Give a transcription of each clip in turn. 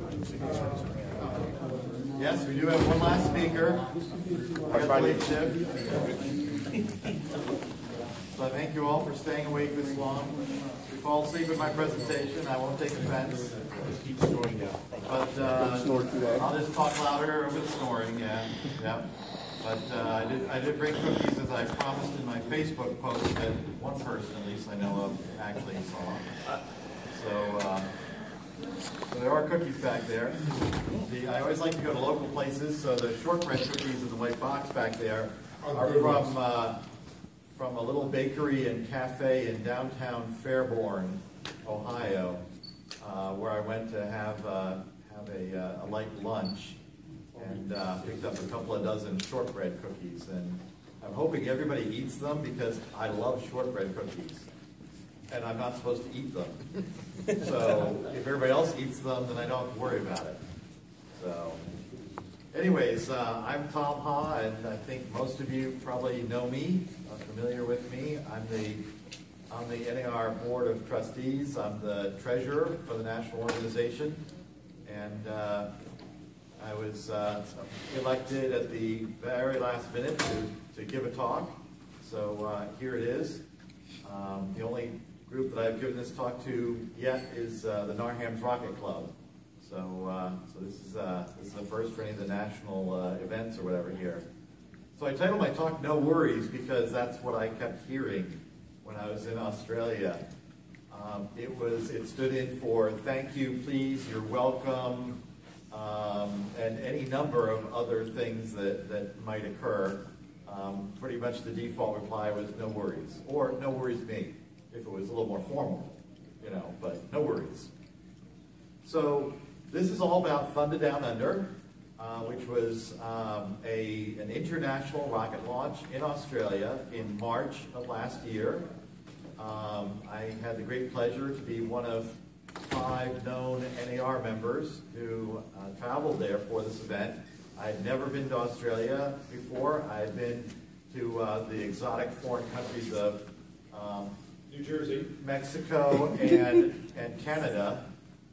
Yes, we do have one last speaker. I got the late shift. So thank you all for staying awake this long. If you fall asleep in my presentation, I won't take offense. Keep snoring down. But I'll just talk louder over the snoring, yeah. But I did bring cookies as I promised in my Facebook post that one person, at least I know of, actually saw. So there are cookies back there. I always like to go to local places, so the shortbread cookies in the white box back there are from a little bakery and cafe in downtown Fairborn, Ohio, where I went to have a light lunch and picked up a couple of dozen shortbread cookies. And I'm hoping everybody eats them because I love shortbread cookies. And I'm not supposed to eat them. So if everybody else eats them, then I don't have to worry about it. So anyways, I'm Tom Ha, and I think most of you probably know me, are familiar with me. I'm the NAR Board of Trustees. I'm the treasurer for the national organization. And I was elected at the very last minute to give a talk. So here it is. The only group that I've given this talk to yet is the Narhams Rocket Club. So this is the first for any of the national events or whatever here. So I titled my talk "No Worries" because that's what I kept hearing when I was in Australia. It stood in for "Thank you, please," "You're welcome," and any number of other things that might occur. Pretty much the default reply was "No worries," or "No worries me," if it was a little more formal, but no worries. So this is all about Thunder Down Under, which was an international rocket launch in Australia in March of last year. I had the great pleasure to be one of 5 known NAR members who traveled there for this event. I had never been to Australia before. I had been to the exotic foreign countries of New Jersey, Mexico, and Canada.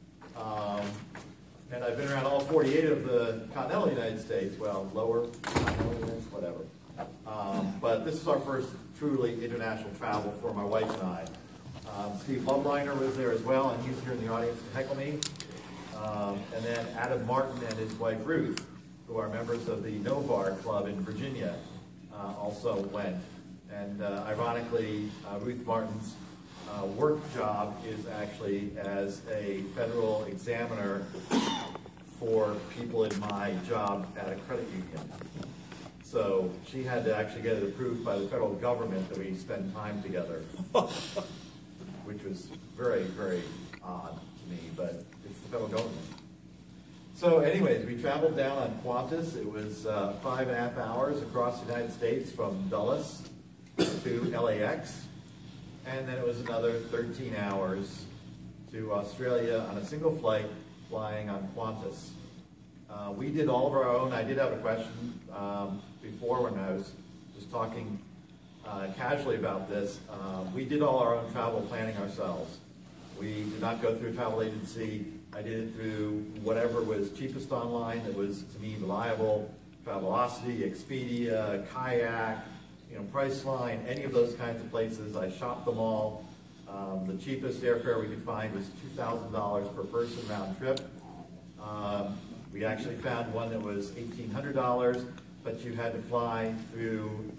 And I've been around all 48 of the continental United States, well, lower continental United States, whatever. But this is our first truly international travel for my wife and I. Steve Loveliner was there as well, and he's here in the audience to heckle me. And then Adam Martin and his wife Ruth, who are members of the Novar Club in Virginia, also went. And ironically, Ruth Martin's work job is actually as a federal examiner for people in my job at a credit union. So she had to actually get it approved by the federal government that we spend time together, which was very, very odd to me, but it's the federal government. So anyways, we traveled down on Qantas. It was 5.5 hours across the United States from Dulles to LAX. And then it was another 13 hours to Australia on a single flight flying on Qantas. We did all of our own. I did have a question before when I was just talking casually about this. We did all our own travel planning ourselves. We did not go through a travel agency. I did it through whatever was cheapest online that was, to me, reliable. Travelocity, Expedia, Kayak, Priceline, any of those kinds of places. I shopped them all. The cheapest airfare we could find was $2,000 per person round trip. We actually found one that was $1,800, but you had to fly through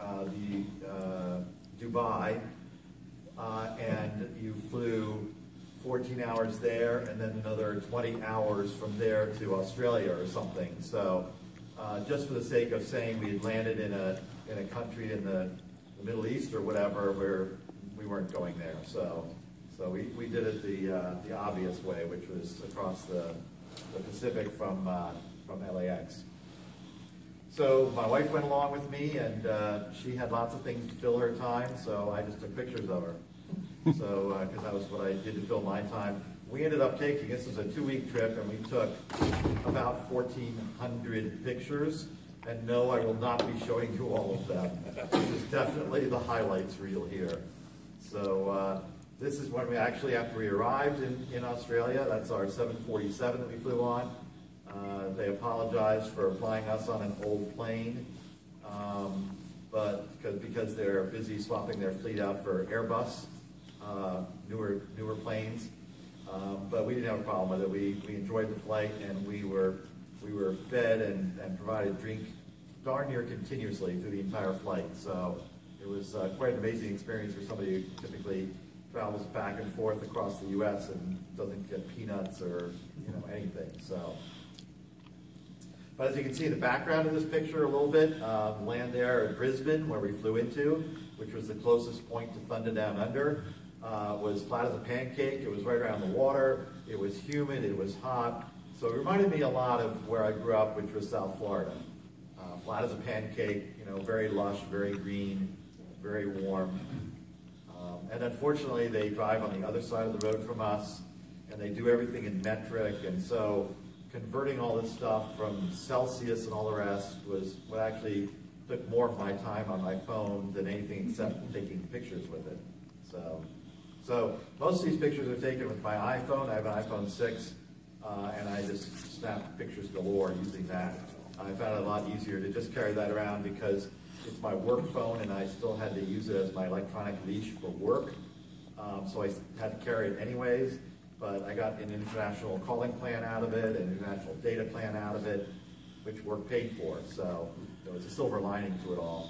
Dubai, and you flew 14 hours there, and then another 20 hours from there to Australia or something. So just for the sake of saying we had landed in a country in the Middle East or whatever, where we weren't going there. So we did it the obvious way, which was across the Pacific from LAX. So my wife went along with me, and she had lots of things to fill her time, so I just took pictures of her. So, because that was what I did to fill my time. We ended up taking, this was a 2-week trip, and we took about 1,400 pictures. And no, I will not be showing you all of them. This is definitely the highlights reel here. So This is when we actually, after we arrived in Australia, that's our 747 that we flew on. They apologized for flying us on an old plane, but because they're busy swapping their fleet out for Airbus, newer planes. But we didn't have a problem with it. We enjoyed the flight, and we were fed and provided drink darn near continuously through the entire flight. So it was quite an amazing experience for somebody who typically travels back and forth across the U.S. and doesn't get peanuts or anything. So, but as you can see in the background of this picture a little bit, land there at Brisbane, where we flew into, which was the closest point to Thunder Down Under, was flat as a pancake. It was right around the water. It was humid. It was hot. So it reminded me a lot of where I grew up, which was South Florida. Flat as a pancake, very lush, very green, very warm. And unfortunately, they drive on the other side of the road from us, and they do everything in metric, and so converting all this stuff from Celsius and all the rest was what actually took more of my time on my phone than anything except taking pictures with it. So most of these pictures are taken with my iPhone. I have an iPhone 6, and I just snap pictures galore using that. I found it a lot easier to just carry that around because it's my work phone, and I still had to use it as my electronic leash for work. So I had to carry it anyways, but I got an international calling plan out of it, an international data plan out of it, which work paid for. So there was a silver lining to it all.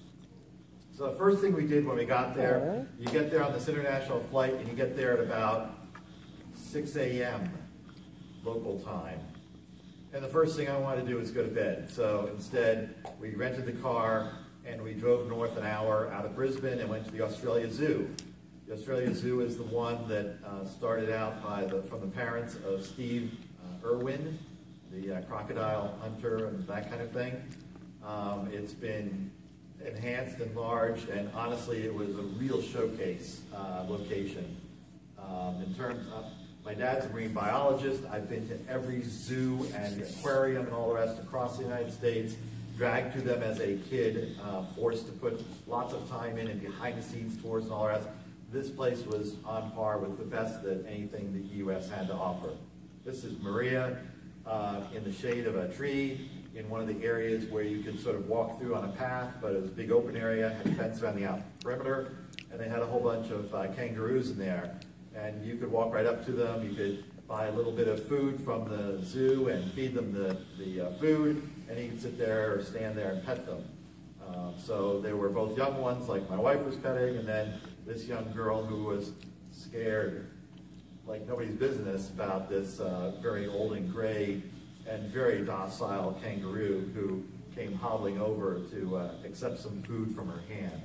So the first thing we did when we got there, you get there on this international flight, and you get there at about 6 a.m. local time. And the first thing I wanted to do was go to bed. So instead, we rented the car and we drove north an hour out of Brisbane and went to the Australia Zoo. The Australia Zoo is the one that started out from the parents of Steve Irwin, the crocodile hunter and that kind of thing. It's been enhanced, enlarged, and honestly, it was a real showcase location. In terms of, my dad's a marine biologist. I've been to every zoo and aquarium and all the rest across the United States, dragged to them as a kid, forced to put lots of time in and behind-the-scenes tours and all the rest. This place was on par with the best that anything the U.S. had to offer. This is Maria in the shade of a tree in one of the areas where you could sort of walk through on a path, but it was a big open area, had a fence around the outer perimeter, and they had a whole bunch of kangaroos in there. And you could walk right up to them. You could buy a little bit of food from the zoo and feed them the food, and you could sit there or stand there and pet them. So there were both young ones, like my wife was petting, and then this young girl who was scared like nobody's business about this very old and gray and very docile kangaroo who came hobbling over to accept some food from her hand.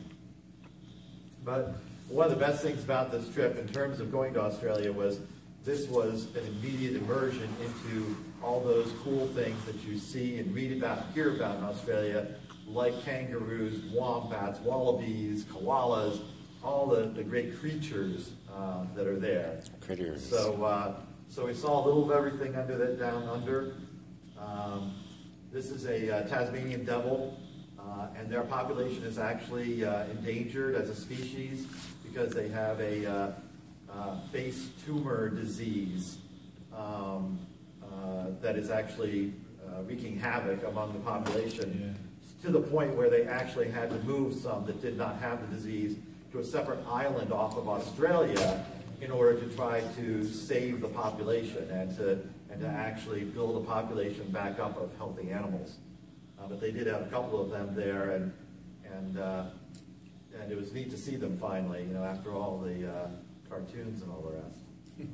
But one of the best things about this trip in terms of going to Australia was this was an immediate immersion into all those cool things that you see and read about, hear about in Australia, like kangaroos, wombats, wallabies, koalas, all the great creatures that are there. Critters. So we saw a little of everything down under. This is a Tasmanian devil, and their population is actually endangered as a species because they have a face tumor disease that is actually wreaking havoc among the population, to the point where they actually had to move some that did not have the disease to a separate island off of Australia in order to try to save the population and to actually build a population back up of healthy animals. But they did have a couple of them there, and it was neat to see them finally, after all the cartoons and all the rest.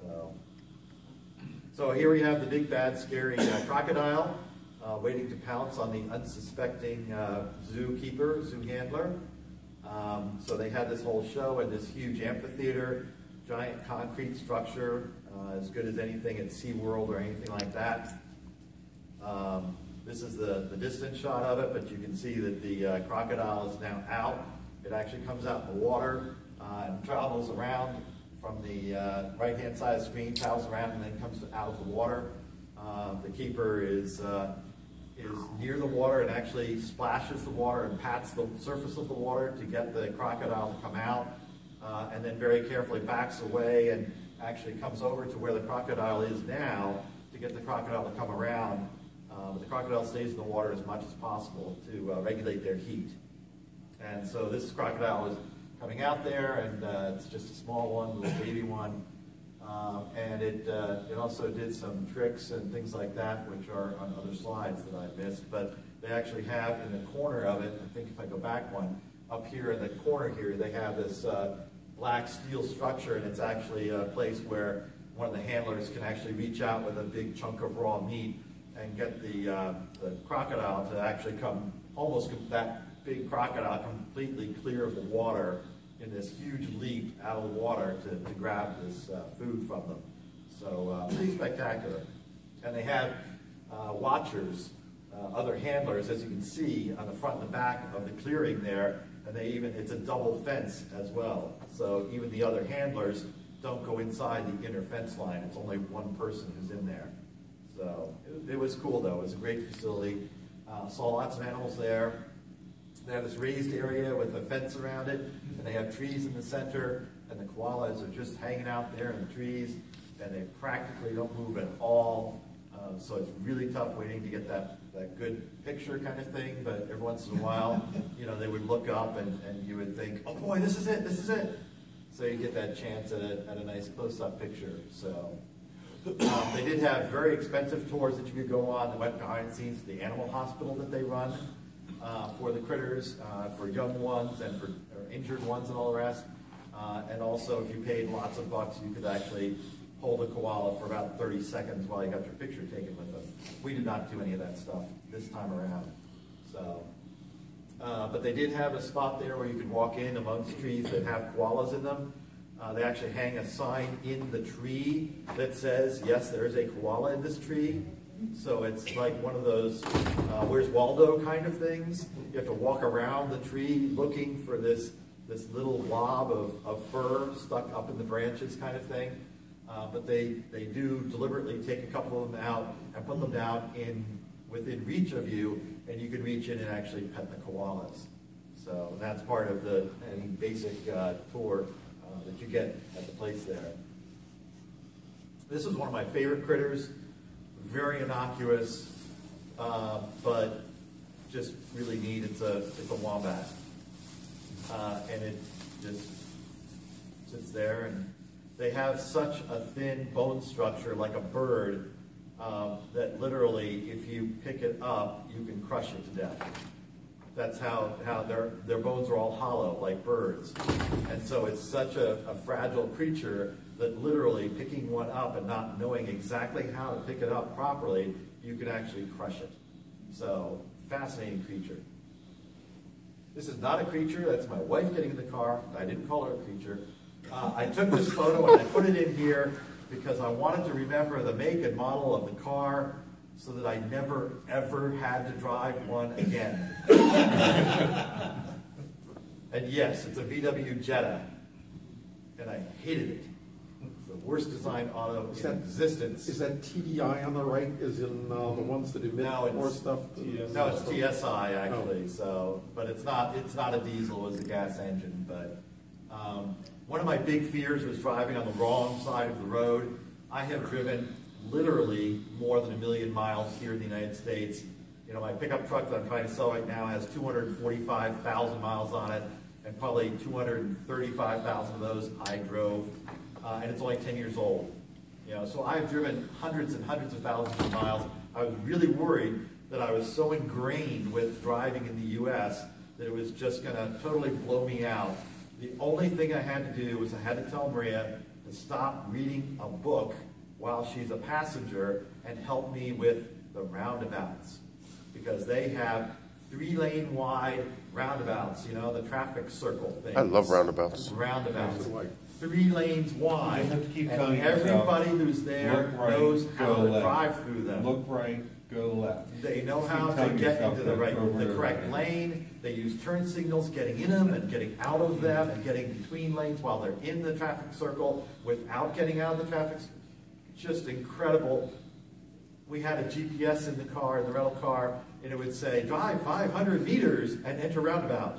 So here we have the big, bad, scary crocodile waiting to pounce on the unsuspecting zookeeper, zoo handler. So they had this whole show at this huge amphitheater, giant concrete structure, as good as anything at SeaWorld or anything like that. This is the distant shot of it, but you can see that the crocodile is now out. It actually comes out in the water and travels around from the right-hand side of the screen, travels around, and then comes out of the water. The keeper is near the water and actually splashes the water and pats the surface of the water to get the crocodile to come out. and then very carefully backs away and actually comes over to where the crocodile is now to get the crocodile to come around. But the crocodile stays in the water as much as possible to regulate their heat. And so this crocodile is coming out there, and it's just a small one, little baby one. And it also did some tricks and things like that, which are on other slides that I missed. But they actually have in the corner of it, I think if I go back one, up here in the corner here, they have this black steel structure, and it's actually a place where one of the handlers can actually reach out with a big chunk of raw meat and get the crocodile to actually come, almost that big crocodile completely clear of the water in this huge leap out of the water to grab this food from them. So pretty spectacular. And they have watchers, other handlers, as you can see on the front and the back of the clearing there, and it's a double fence as well. So even the other handlers don't go inside the inner fence line. It's only one person who's in there. So it was cool though. It was a great facility. Saw lots of animals there. They have this raised area with a fence around it, and they have trees in the center, and the koalas are just hanging out there in the trees, and they practically don't move at all. So it's really tough waiting to get that good picture kind of thing, but every once in a while, they would look up and you would think, oh boy, this is it. So you get that chance at a nice close-up picture. So they did have very expensive tours that you could go on that went behind the scenes to the animal hospital that they run for the critters, for young ones and for injured ones and all the rest. And also, if you paid lots of bucks, you could actually hold a koala for about 30 seconds while you got your picture taken with them. We did not do any of that stuff this time around. So, but they did have a spot there where you could walk in amongst trees that have koalas in them. They actually hang a sign in the tree that says, yes, there is a koala in this tree. So it's like one of those Where's Waldo kind of things. You have to walk around the tree looking for this little blob of fur stuck up in the branches kind of thing. But they do deliberately take a couple of them out and put them down within reach of you, and you can reach in and actually pet the koalas. So that's part of the basic tour that you get at the place there. This is one of my favorite critters. Very innocuous, but just really neat. It's a wombat, and it just sits there. And they have such a thin bone structure, like a bird, that literally, if you pick it up, you can crush it to death. That's how their bones are all hollow, like birds. And so it's such a fragile creature that literally picking one up and not knowing exactly how to pick it up properly, you can actually crush it. So, fascinating creature. This is not a creature. That's my wife getting in the car. I didn't call her a creature. I took this photo and I put it in here because I wanted to remember the make and model of the car so that I never, ever had to drive one again. And yes, it's a VW Jetta, and I hated it. It's the worst designed auto in existence. Is that TDI on the right, is in the ones that emit more stuff? No, it's TSI actually. So, but it's not a diesel, it's a gas engine. But one of my big fears was driving on the wrong side of the road. I have driven literally more than 1 million miles here in the United States. My pickup truck that I'm trying to sell right now has 245,000 miles on it, and probably 235,000 of those I drove, and it's only 10 years old. So I've driven hundreds and hundreds of thousands of miles. I was really worried that I was so ingrained with driving in the U.S. that it was just going to totally blow me out. The only thing I had to do was I had to tell Maria to stop reading a book while she's a passenger and help me with the roundabouts, because they have 3-lane wide roundabouts, the traffic circle thing. I love roundabouts. Roundabouts. 3 lanes wide, You have to keep and telling yourself, everybody who's there look right, knows how go to left. drive through them. Look right, go left. They know Keep how to telling get yourself into the that correct over lane. They use turn signals getting in them and getting out of them and getting between lanes while they're in the traffic circle without getting out of the traffic circle. Just incredible. We had a GPS in the car, in the rental car, and it would say, drive 500 meters and enter roundabout.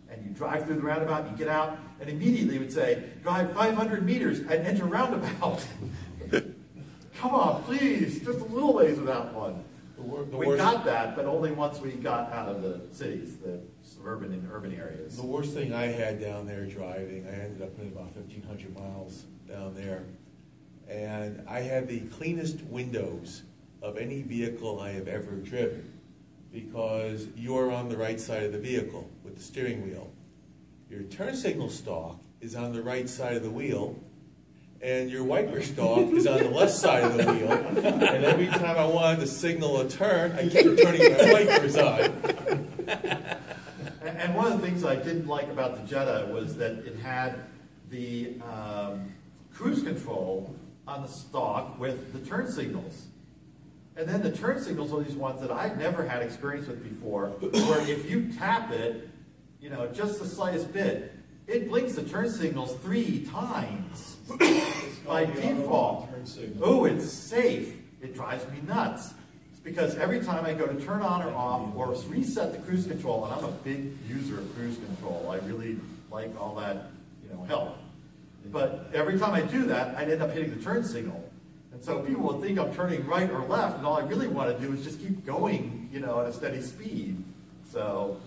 And you drive through the roundabout, and you get out, and immediately it would say, drive 500 meters and enter roundabout. Come on, please, just a little ways without one. We got that, but only once we got out of the cities, the suburban and urban areas. The worst thing I had down there driving, I ended up in about 1,500 miles down there, and I had the cleanest windows of any vehicle I have ever driven, because you're on the right side of the vehicle with the steering wheel. Your turn signal stalk is on the right side of the wheel, and your wiper stalk is on the left side of the wheel, and every time I wanted to signal a turn, I keep turning my wipers on. And one of the things I didn't like about the Jetta was that it had the cruise control on the stalk with the turn signals. And then the turn signals are these ones that I'd never had experience with before, where if you tap it, you know, just the slightest bit, it blinks the turn signals 3 times by default. Oh, it's safe. It drives me nuts. It's because every time I go to turn on or off or reset the cruise control, and I'm a big user of cruise control, I really like all that, you know, help. But every time I do that, I'd end up hitting the turn signal. And so people would think I'm turning right or left, and all I really want to do is just keep going, you know, at a steady speed. So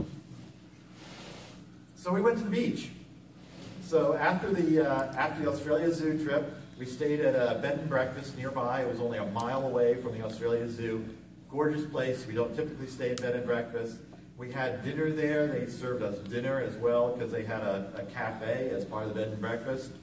we went to the beach. So after the Australia Zoo trip, we stayed at a bed and breakfast nearby. It was only a mile away from the Australia Zoo. Gorgeous place. We don't typically stay at bed and breakfast. We had dinner there. They served us dinner as well because they had a cafe as part of the bed and breakfast.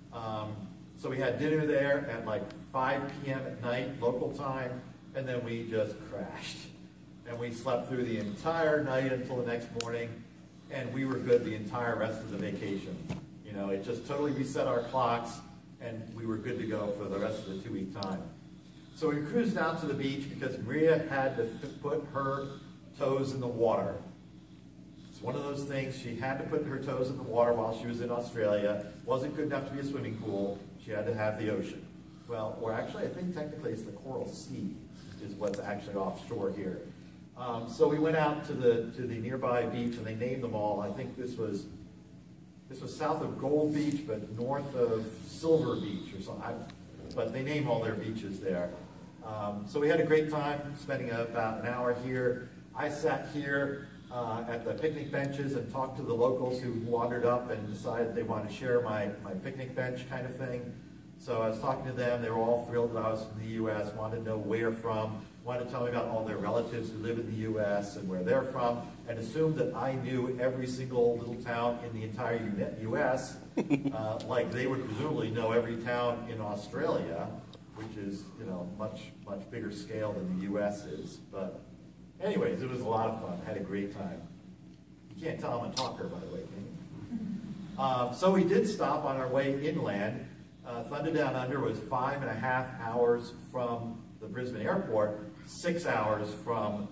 So we had dinner there at like 5 p.m. at night, local time, and then we just crashed. And we slept through the entire night until the next morning, and we were good the entire rest of the vacation. You know, it just totally reset our clocks, and we were good to go for the rest of the 2-week time. So we cruised out to the beach because Maria had to put her toes in the water. It's one of those things, she had to put her toes in the water while she was in Australia. Wasn't good enough to be a swimming pool. She had to have the ocean. Well, or actually, I think technically it's the Coral Sea is what's actually offshore here. So we went out to the nearby beach, and they named them all. I think this was south of Gold Beach, but north of Silver Beach or something. But they name all their beaches there. So we had a great time spending about an hour here. I sat here at the picnic benches and talked to the locals who wandered up and decided they wanted to share my picnic bench kind of thing. So I was talking to them. They were all thrilled that I was from the U.S., wanted to know where from, wanted to tell me about all their relatives who live in the U.S. and where they're from, and assumed that I knew every single little town in the entire U.S., like they would presumably know every town in Australia, which is, you know, much bigger scale than the U.S. is. But anyways, it was a lot of fun. Had a great time. You can't tell I'm a talker, by the way, can you? So we did stop on our way inland. Thunder Down Under was 5.5 hours from the Brisbane airport, 6 hours from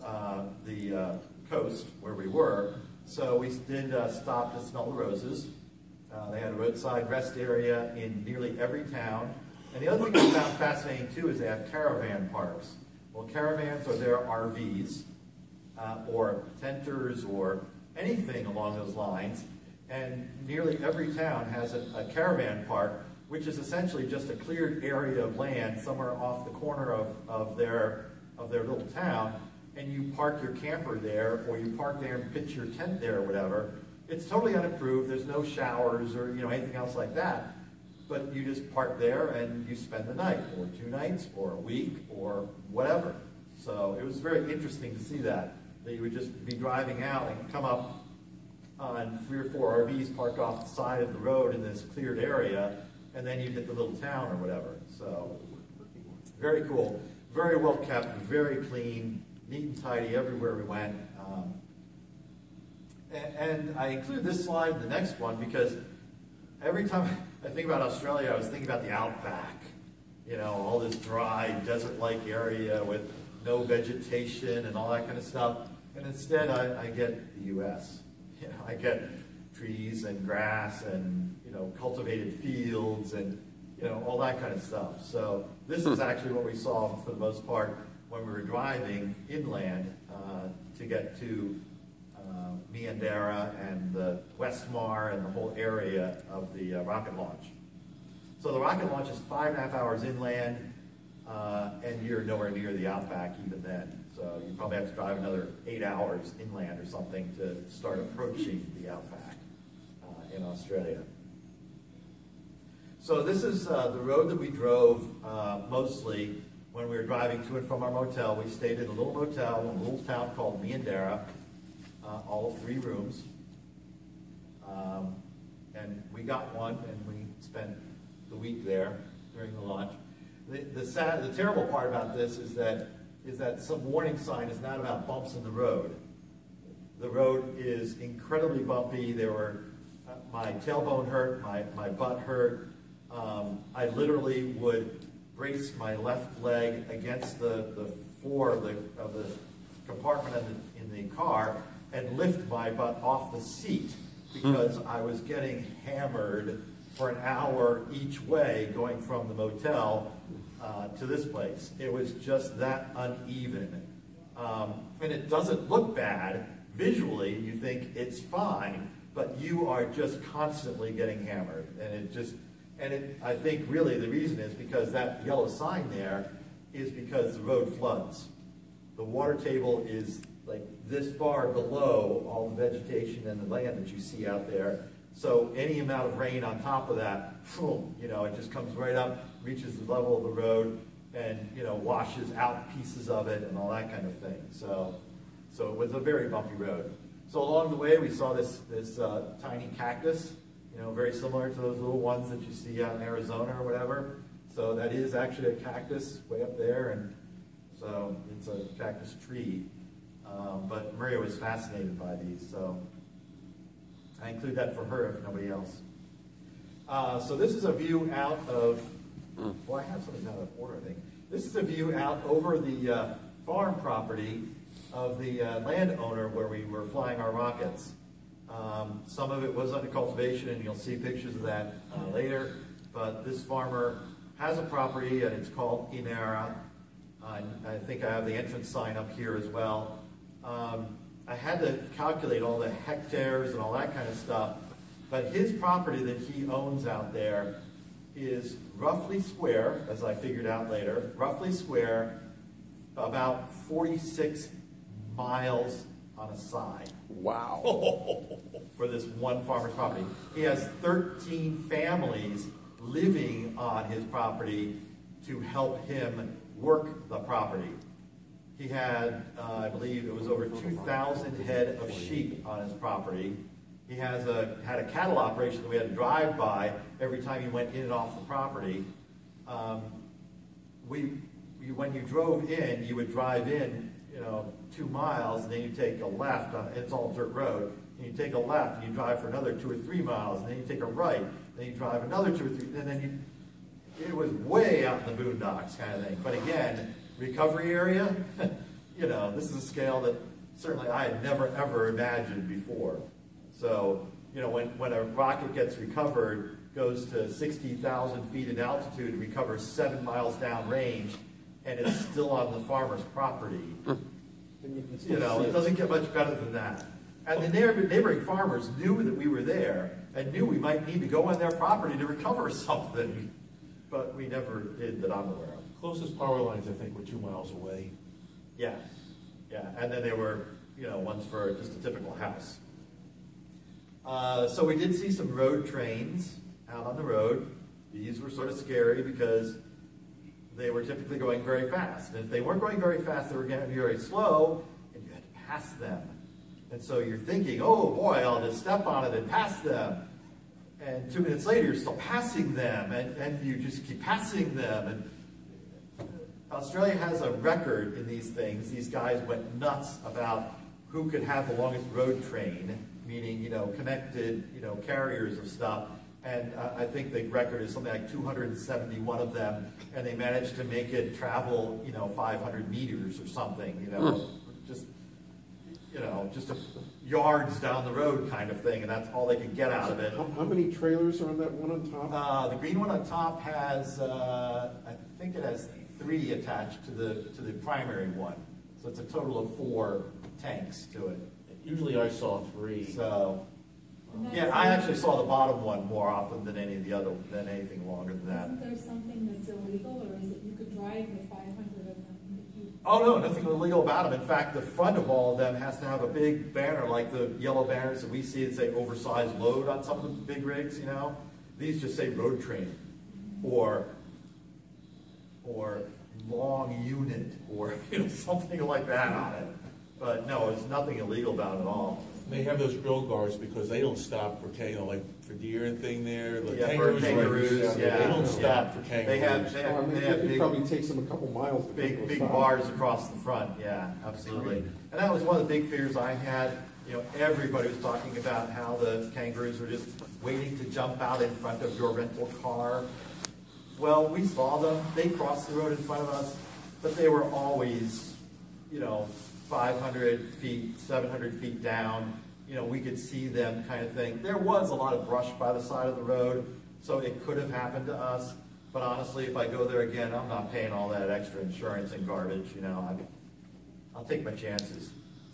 the coast where we were. So we did stop to smell the roses. They had a roadside rest area in nearly every town. And the other thing I found fascinating too is they have caravan parks. Well, caravans are their RVs or tenters or anything along those lines. And nearly every town has a caravan park, which is essentially just a cleared area of land somewhere off the corner of their little town, and you park your camper there, or you park there and pitch your tent there or whatever. It's totally unapproved. There's no showers or anything else like that. But you just park there and you spend the night, or 2 nights, or a week, or whatever. So it was very interesting to see that you would just be driving out and come up on 3 or 4 RVs parked off the side of the road in this cleared area, and then you hit the little town or whatever. So, very cool. Very well kept, very clean, neat and tidy everywhere we went. And I include this slide in the next one because every time I think about Australia, I was thinking about the outback. You know, all this dry, desert-like area with no vegetation and all that kind of stuff. And instead, I get the U.S. You know, I get trees and grass and cultivated fields and all that kind of stuff. So this is actually what we saw for the most part when we were driving inland to get to Miandera and the Westmar and the whole area of the rocket launch. So the rocket launch is 5.5 hours inland, and you're nowhere near the outback even then. So you probably have to drive another 8 hours inland or something to start approaching the outback in Australia. So this is the road that we drove mostly when we were driving to and from our motel. We stayed in a little motel in a little town called Miandera, all of 3 rooms. And we got one, and we spent the week there during the launch. The terrible part about this is that some warning sign is not about bumps in the road. The road is incredibly bumpy. There were my tailbone hurt, my butt hurt. I literally would brace my left leg against the floor of the compartment in the car and lift my butt off the seat because I was getting hammered for an hour each way going from the motel to this place. It was just that uneven. And it doesn't look bad. Visually, you think it's fine, but you are just constantly getting hammered. And I think really the reason is because that yellow sign there is because the road floods. The water table is like this far below all the vegetation and the land that you see out there. So any amount of rain on top of that, boom, it just comes right up, reaches the level of the road, and washes out pieces of it and all that kind of thing. So it was a very bumpy road. So along the way, we saw this tiny cactus, very similar to those little ones that you see out in Arizona or whatever. So that is actually a cactus way up there, and so it's a cactus tree. But Maria was fascinated by these, so I include that for her if nobody else. So this is a view out of, well, I have something out of order, I think. This is a view out over the farm property of the landowner where we were flying our rockets. Some of it was under cultivation, and you'll see pictures of that later. But this farmer has a property, and it's called Inera. I think I have the entrance sign up here as well. I had to calculate all the hectares and all that kind of stuff. But his property that he owns out there is roughly square, as I figured out later, roughly square, about 46 miles on a side. Wow. For this one farmer's property. He has 13 families living on his property to help him work the property. He had, I believe it was over 2,000 head of sheep on his property. He had a cattle operation that we had to drive by every time he went in and off the property. When you drove in, you would drive in, 2 miles, and then you take a left. It's all dirt road. And you take a left, and you drive for another 2 or 3 miles, and then you take a right, then you drive another 2 or 3, and then it was way out in the boondocks kind of thing. But again, recovery area, this is a scale that certainly I had never ever imagined before. So, when a rocket gets recovered, goes to 60,000 feet in altitude and recovers 7 miles downrange, and it's still on the farmer's property. It doesn't get much better than that. And the neighboring farmers knew that we were there and knew we might need to go on their property to recover something. But we never did that I'm aware of. Closest power lines, I think, were 2 miles away. Yeah. And then there were, ones for just a typical house. So we did see some road trains out on the road. These were sort of scary because they were typically going very fast. And if they weren't going very fast, they were going to be very slow, and you had to pass them. And so you're thinking, oh boy, I'll just step on it and pass them. And 2 minutes later, you're still passing them, and you just keep passing them. And Australia has a record in these things. These guys went nuts about who could have the longest road train, meaning, connected, carriers of stuff. And I think the record is something like 271 of them, and they managed to make it travel, 500 meters or something, just yards down the road kind of thing, and that's all they could get out of it. How many trailers are on that one on top? The green one on top has, I think it has 3 attached to the primary one. So it's a total of 4 tanks to it. Usually I saw 3. So, And that's yeah, I actually saw the bottom one more often than anything longer than that. Isn't there something that's illegal, or is it you could drive the 500 of them if you? Oh, no, nothing illegal about them. In fact, the front of all of them has to have a big banner, like the yellow banners that we see that say oversized load on some of the big rigs, you know? These just say road train, or long unit, or something like that on it. But no, it's nothing illegal about it at all. They have those grill guards because they don't stop for, like for deer and thing there. The Yeah, for kangaroos, They yeah. don't stop for kangaroos. They have It big, probably takes them a couple miles to get to a big stop. bars across the front, yeah, absolutely. And that was one of the big fears I had. Everybody was talking about how the kangaroos were just waiting to jump out in front of your rental car. Well, we saw them. They crossed the road in front of us, but they were always, 500 feet, 700 feet down. We could see them kind of thing. There was a lot of brush by the side of the road, so it could have happened to us. But honestly, if I go there again, I'm not paying all that extra insurance and garbage, I'll take my chances.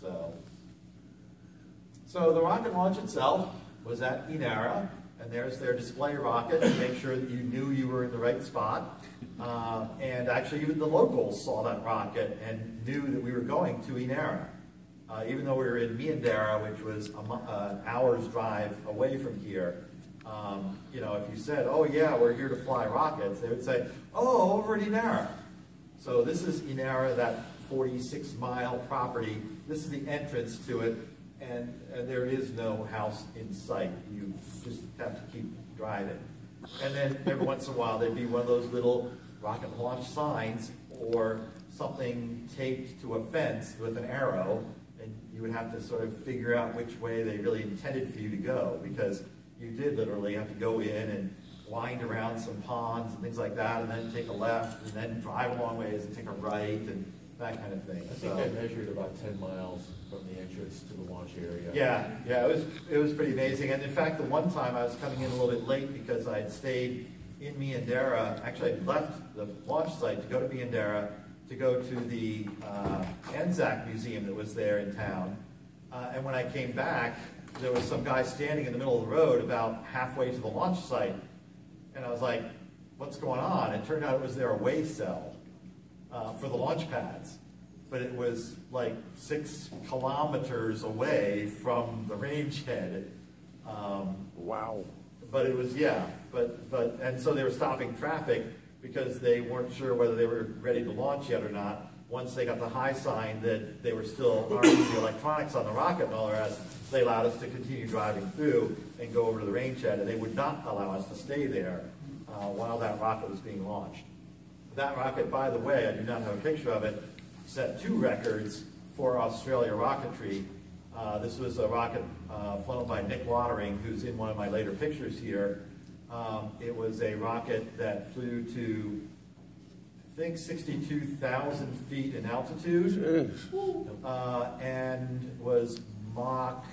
So the rocket launch itself was at Inara, and there's their display rocket to make sure that you knew you were in the right spot. And actually, even the locals saw that rocket and knew that we were going to Inara. Even though we were in Miandera, which was an hour's drive away from here, if you said, oh yeah, we're here to fly rockets, they would say, oh, over at Inara. So this is Inara, that 46-mile property. This is the entrance to it, and there is no house in sight. You just have to keep driving. And then every once in a while, there'd be one of those little rocket launch signs or something taped to a fence with an arrow, and you would have to sort of figure out which way they really intended for you to go, because you did literally have to go in and wind around some ponds and things like that, and then take a left, and then drive a long ways and take a right, and that kind of thing. I think I measured about 10 miles from the entrance to the launch area. Yeah, it was pretty amazing. And in fact, the one time I was coming in a little bit late because I had stayed in Miandera. Actually, I left the launch site to go to Miandera to go to the Anzac Museum that was there in town. And when I came back, there was some guy standing in the middle of the road about halfway to the launch site. And I was like, what's going on? It turned out it was their away cell for the launch pads. But it was like 6 kilometers away from the range head. Wow. But it was, and so they were stopping traffic because they weren't sure whether they were ready to launch yet or not. Once they got the high sign that they were still arming the electronics on the rocket and all the rest, they allowed us to continue driving through and go over to the range head, and they would not allow us to stay there while that rocket was being launched. That rocket, by the way, I do not have a picture of it, set 2 records for Australia rocketry. This was a rocket flown by Nick Watering, who's in one of my later pictures here. It was a rocket that flew to, I think, 62,000 feet in altitude, and was Mach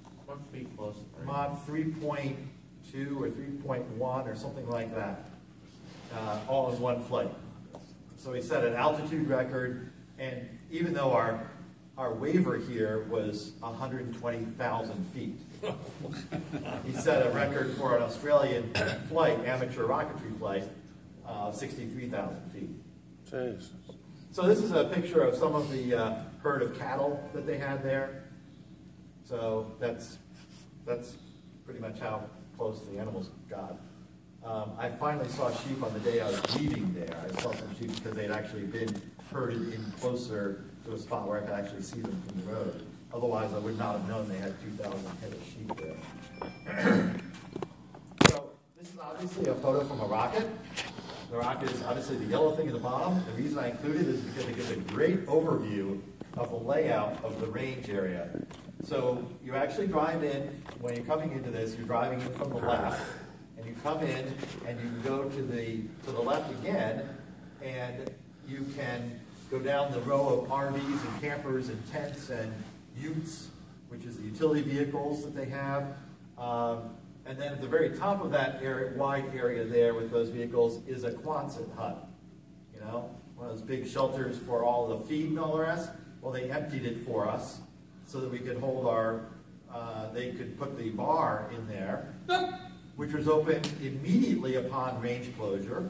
3.2 or 3.1 or something like that, all in one flight. So he set an altitude record, and even though our waiver here was 120,000 feet, he set a record for an Australian flight, amateur rocketry flight, of 63,000 feet. Jeez. So this is a picture of some of the herd of cattle that they had there. So that's pretty much how close the animals got. I finally saw sheep on the day I was leaving there. I saw some sheep because they'd actually been herded in closer to a spot where I could actually see them from the road. Otherwise, I would not have known they had 2,000 head of sheep there. So this is obviously a photo from a rocket. The rocket is obviously the yellow thing at the bottom. The reason I included it is because it gives a great overview of the layout of the range area. So you actually drive in, when you're coming into this, you're driving in from the left, and you come in and you go to the left again, and you can go down the row of RVs and campers and tents and utes, which is the utility vehicles that they have. And then at the very top of that area, wide area there with those vehicles is a Quonset hut. One of those big shelters for all the feed and all the rest. Well, they emptied it for us, so that we could hold our, they could put the bar in there, which was open immediately upon range closure.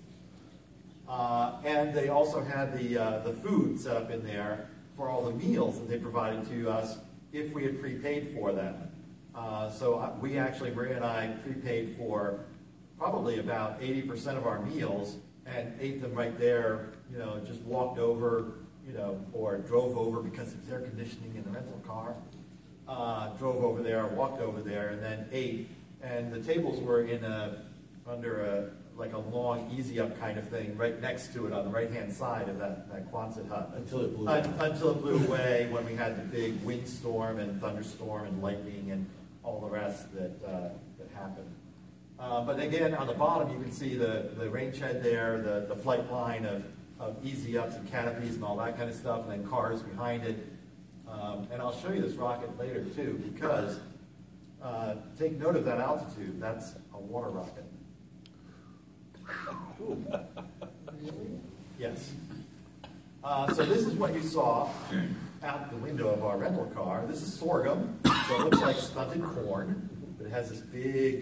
And they also had the food set up in there for all the meals that they provided to us if we had prepaid for them. So we actually, Maria and I, prepaid for probably about 80% of our meals and ate them right there, you know, just walked over, you know, or drove over because there's air conditioning in the rental car. Drove over there, walked over there, and then ate. And the tables were in like a long, easy up kind of thing right next to it on the right-hand side of that Quonset hut. Until it blew away. Until it blew away when we had the big windstorm and thunderstorm and lightning and all the rest that happened. But again, on the bottom, you can see the range head there, the flight line of easy ups and canopies and all that kind of stuff, and then cars behind it. And I'll show you this rocket later too, because take note of that altitude. That's a water rocket. Yes. So this is what you saw out the window of our rental car. This is sorghum, so it looks like stunted corn, but it has this big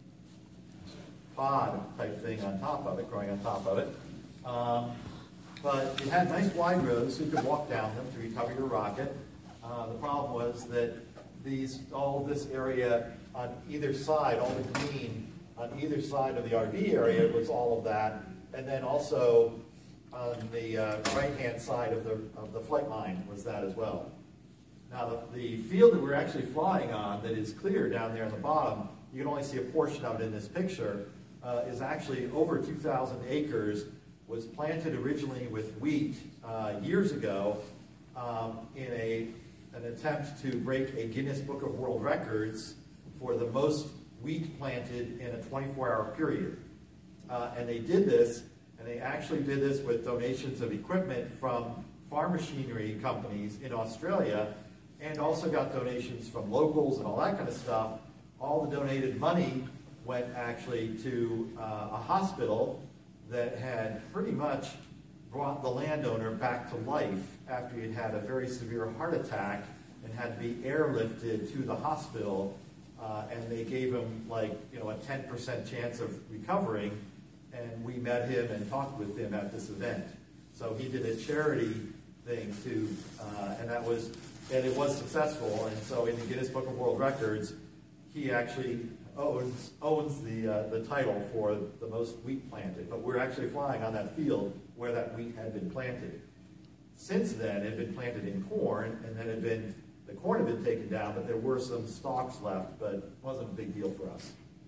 pod type thing on top of it, growing on top of it. But it had nice wide roads, so you could walk down them to recover your rocket. The problem was that all this area on either side, all the green on either side of the RV area was all of that, and then also on the right-hand side of the flight line was that as well. Now the field that we're actually flying on that is clear down there on the bottom, you can only see a portion of it in this picture, is actually over 2,000 acres, was planted originally with wheat years ago in an attempt to break a Guinness Book of World Records for the most wheat planted in a 24-hour period. And they did this, and they actually did this with donations of equipment from farm machinery companies in Australia, and also got donations from locals and all that kind of stuff. All the donated money went actually to a hospital that had pretty much brought the landowner back to life after he had a very severe heart attack and had to be airlifted to the hospital. And they gave him like, you know, a 10% chance of recovering, and we met him and talked with him at this event. So he did a charity thing to, and it was successful. And so in the Guinness Book of World Records, he actually owns the title for the most wheat planted. But we're actually flying on that field where that wheat had been planted. Since then, it had been planted in corn, and then the corn had been taken down, but there were some stalks left, but it wasn't a big deal for us.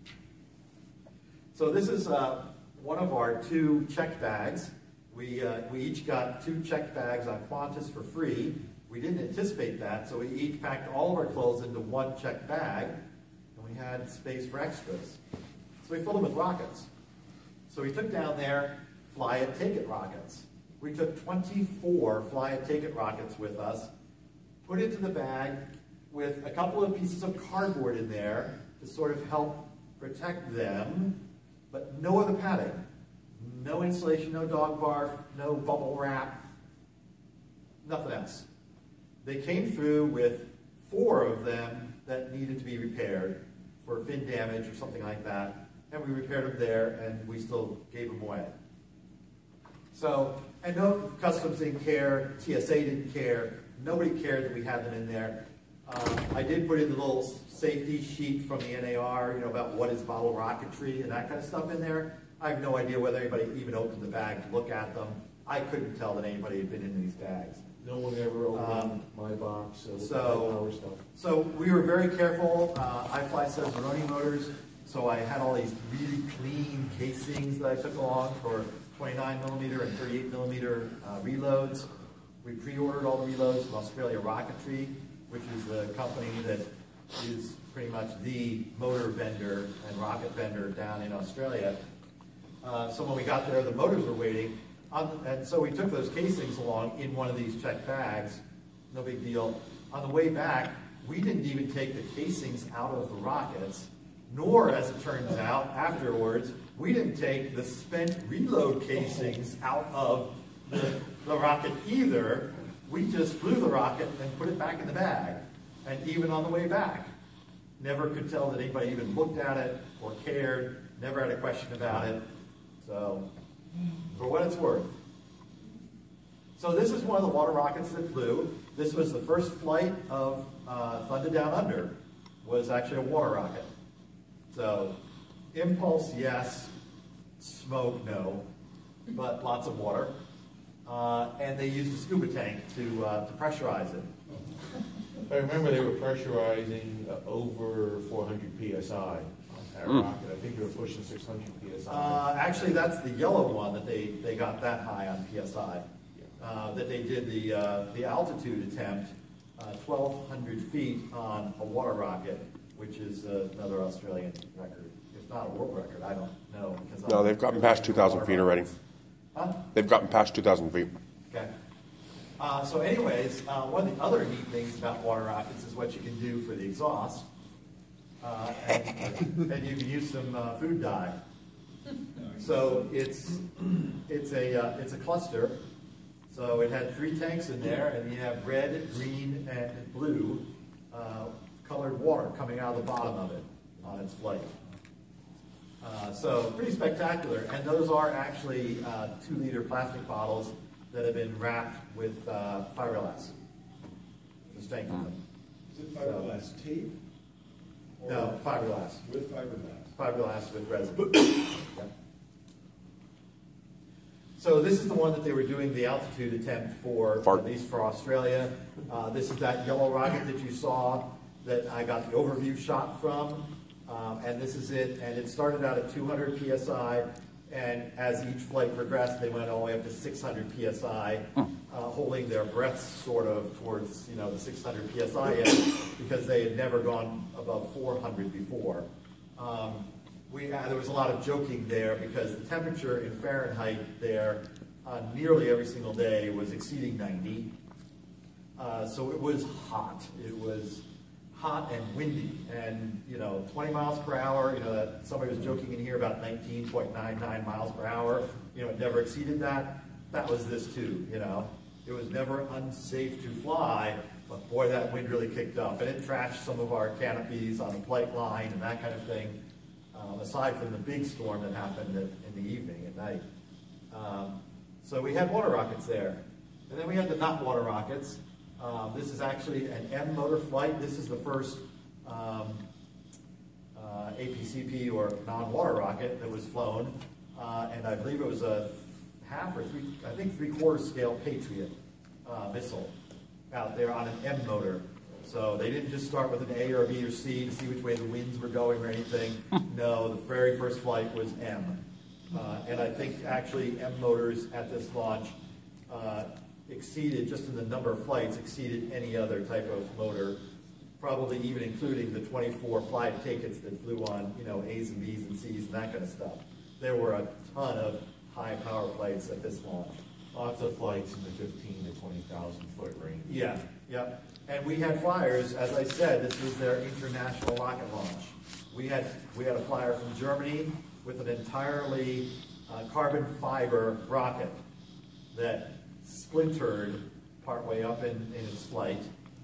So this is one of our 2 checked bags. We each got 2 checked bags on Qantas for free. We didn't anticipate that, so we each packed all of our clothes into 1 checked bag, and we had space for extras. So we filled them with rockets. So we took down there Fly It, Take It rockets. We took 24 Fly It, Take It rockets with us, put it into the bag with a couple of pieces of cardboard in there to sort of help protect them, but no other padding. No insulation, no dog barf, no bubble wrap, nothing else. They came through with 4 of them that needed to be repaired for fin damage or something like that, and we repaired them there, and we still gave them away. So, and no, Customs didn't care, TSA didn't care, nobody cared that we had them in there. I did put in the little safety sheet from the NAR, you know, about what is bottle rocketry and that kind of stuff in there. I have no idea whether anybody even opened the bag to look at them. I couldn't tell that anybody had been in these bags. No one ever opened my box, so our stuff. So we were very careful. iFly says Veroni Motors, so I had all these really clean casings that I took along for 29mm and 38mm reloads. We pre-ordered all the reloads from Australia Rocketry, which is the company that is pretty much the motor vendor and rocket vendor down in Australia. So when we got there, the motors were waiting. And so we took those casings along in one of these checked bags. No big deal. On the way back, we didn't even take the casings out of the rockets, nor, as it turns out, afterwards, we didn't take the spent reload casings out of the rocket either. we just flew the rocket and put it back in the bag. And even on the way back, never could tell that anybody even looked at it or cared, never had a question about it. So, for what it's worth. So this is one of the water rockets that flew. This was the first flight of Thunder Down Under, was actually a water rocket. So, impulse, yes. Smoke, no. But lots of water. And they used a scuba tank to pressurize it. If I remember, they were pressurizing over 400 PSI on that rocket. I think they were pushing 600 PSI. Actually, that's the yellow one that they got that high on PSI. That they did the altitude attempt, 1,200 feet on a water rocket, which is another Australian record. If not a world record, I don't know. No, they've gotten past 2,000 feet already. Huh? They've gotten past 2,000 feet. Okay. So anyways, one of the other neat things about water rockets is what you can do for the exhaust. And you can use some food dye. So it's a cluster. So it had 3 tanks in there, and you have red, green, and blue colored water coming out of the bottom of it on its flight. So pretty spectacular. And those are actually 2-liter plastic bottles that have been wrapped with fiberglass to strengthen them. Is it fiberglass tape? Or No, fiberglass. With fiberglass? Fiberglass with resin. Yep. So this is the one that they were doing the altitude attempt for, at least for Australia. This is that yellow rocket that you saw that I got the overview shot from. And this is it. And it started out at 200 PSI. And as each flight progressed, they went all the way up to 600 PSI, holding their breaths sort of towards, the 600 PSI end, because they had never gone above 400 before. There was a lot of joking there because the temperature in Fahrenheit there nearly every single day was exceeding 90. So it was hot. It was hot and windy, and 20 miles per hour. That somebody was joking in here about 19.99 miles per hour. It never exceeded that. That was this too. It was never unsafe to fly, but boy, that wind really kicked up, and it trashed some of our canopies on the flight line and that kind of thing. Aside from the big storm that happened in the evening at night. So we had water rockets there, and then we had the not water rockets. This is actually an M motor flight. This is the first APCP or non-water rocket that was flown, and I believe it was a half or three-quarter scale Patriot missile out there on an M motor. So they didn't just start with an A or a B or C to see which way the winds were going or anything. No, the very first flight was M. And I think actually M motors at this launch exceeded, just in the number of flights, exceeded any other type of motor, probably even including the 24 flight tickets that flew on, A's and B's and C's and that kind of stuff. There were a ton of high power flights at this launch. Lots of flights in the 15 to 20,000 foot range. Yeah, yep. And we had flyers, as I said, this was their international rocket launch. We had a flyer from Germany with an entirely carbon fiber rocket that splintered partway up in its flight.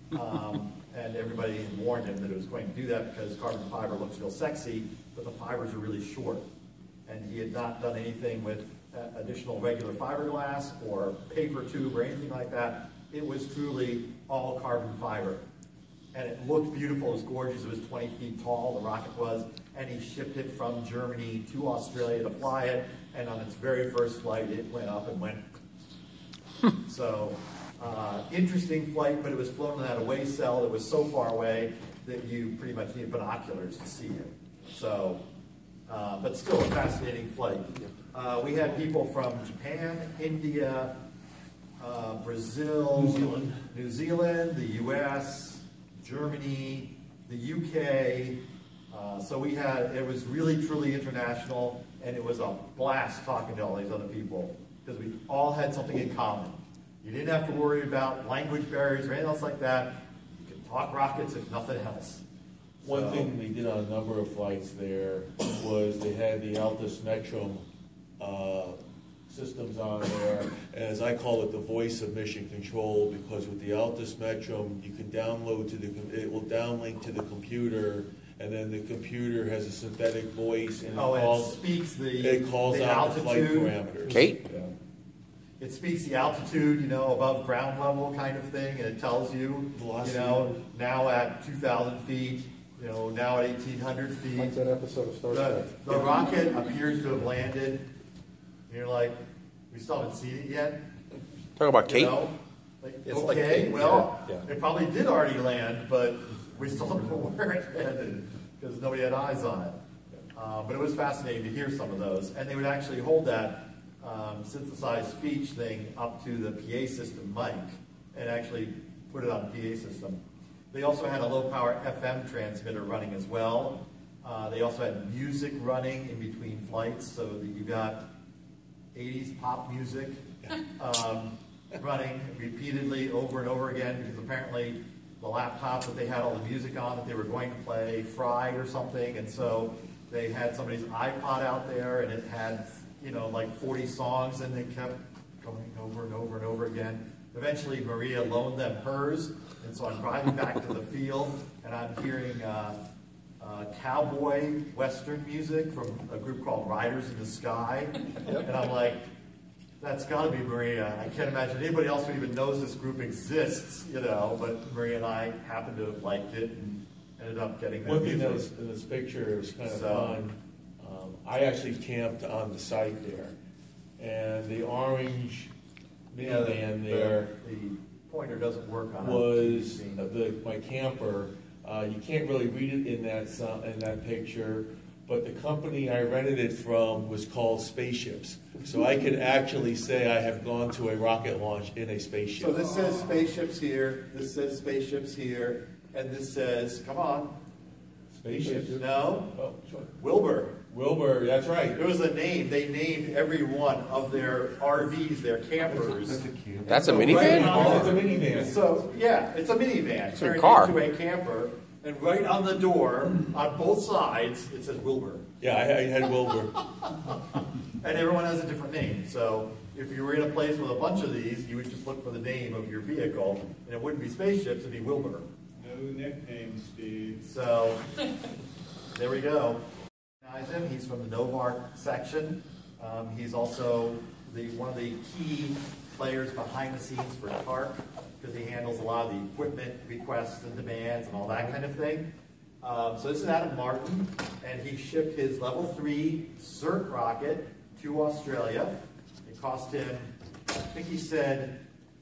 And everybody had warned him that it was going to do that because carbon fiber looks real sexy, but the fibers are really short. And he had not done anything with additional regular fiberglass or paper tube or anything like that. It was truly all carbon fiber. And it looked beautiful, it was gorgeous, it was 20 feet tall, the rocket was, and he shipped it from Germany to Australia to fly it, and on its very first flight, it went up and went. So, interesting flight, but it was flown at a way cell that was so far away that you pretty much need binoculars to see it. So, but still a fascinating flight. We had people from Japan, India, Brazil, New Zealand, the US, Germany, the UK. So it was really, truly international, and it was a blast talking to all these other people because we all had something in common. You didn't have to worry about language barriers or anything else like that. You could talk rockets if nothing else. One thing they did on a number of flights there was they had the Altus Metrum systems on there, and as I call it, the voice of mission control, because with the Altus Metrum, you can download to it will downlink to the computer, and then the computer has a synthetic voice, and It speaks it calls the out the flight altitude. parameters. Kate? Yeah. It speaks the altitude, above ground level kind of thing, and it tells you, now at 2,000 feet, now at 1,800 feet. Like that episode of Star Trek. The rocket appears to have landed, and you're like, we still haven't seen it yet. Talk about Kate? It's like Okay, Kate, well, yeah. it probably did already land, but we still don't know where it landed, because nobody had eyes on it. But it was fascinating to hear some of those, and they would actually hold that synthesized speech thing up to the PA system mic, and actually put it on the PA system. They also had a low-power FM transmitter running as well. They also had music running in between flights, so that you got 80s pop music running repeatedly over and over again, because apparently the laptop that they had all the music on that they were going to play fried or something, and so they had somebody's iPod out there, and it had, like 40 songs, and they kept going over and over and over again. Eventually, Maria loaned them hers, and so I'm driving back to the field, and I'm hearing cowboy western music from a group called Riders in the Sky, and I'm like, that's got to be Maria. I can't imagine anybody else who even knows this group exists, but Maria and I happened to have liked it and ended up getting that One thing that music. was in this picture was kind of fun. I actually camped on the site there, and the orange minivan there The pointer doesn't work on it. was my camper. You can't really read it in that picture, but the company I rented it from was called Spaceships. So I could actually say I have gone to a rocket launch in a spaceship. So this says spaceships here, this says spaceships here, and this says, come on, Spaceships? no, Oh, sure. Wilbur. Wilbur, that's right. It was a name. They named every one of their RVs, their campers. That's a So minivan? right on It's a minivan. So, yeah, it's a minivan. It's a turned car. into a camper, and right on the door, on both sides, it says Wilbur. Yeah, I had Wilbur. And everyone has a different name. So if you were in a place with a bunch of these, you would just look for the name of your vehicle, and it wouldn't be spaceships, it'd be Wilbur. No nickname, Steve. So there we go. Recognize him. He's from the Novark section. He's also one of the key players behind the scenes for TARC, because he handles a lot of the equipment requests and demands and all that kind of thing. So this is Adam Martin, and he shipped his level 3 CERT rocket to Australia. It cost him, I think he said,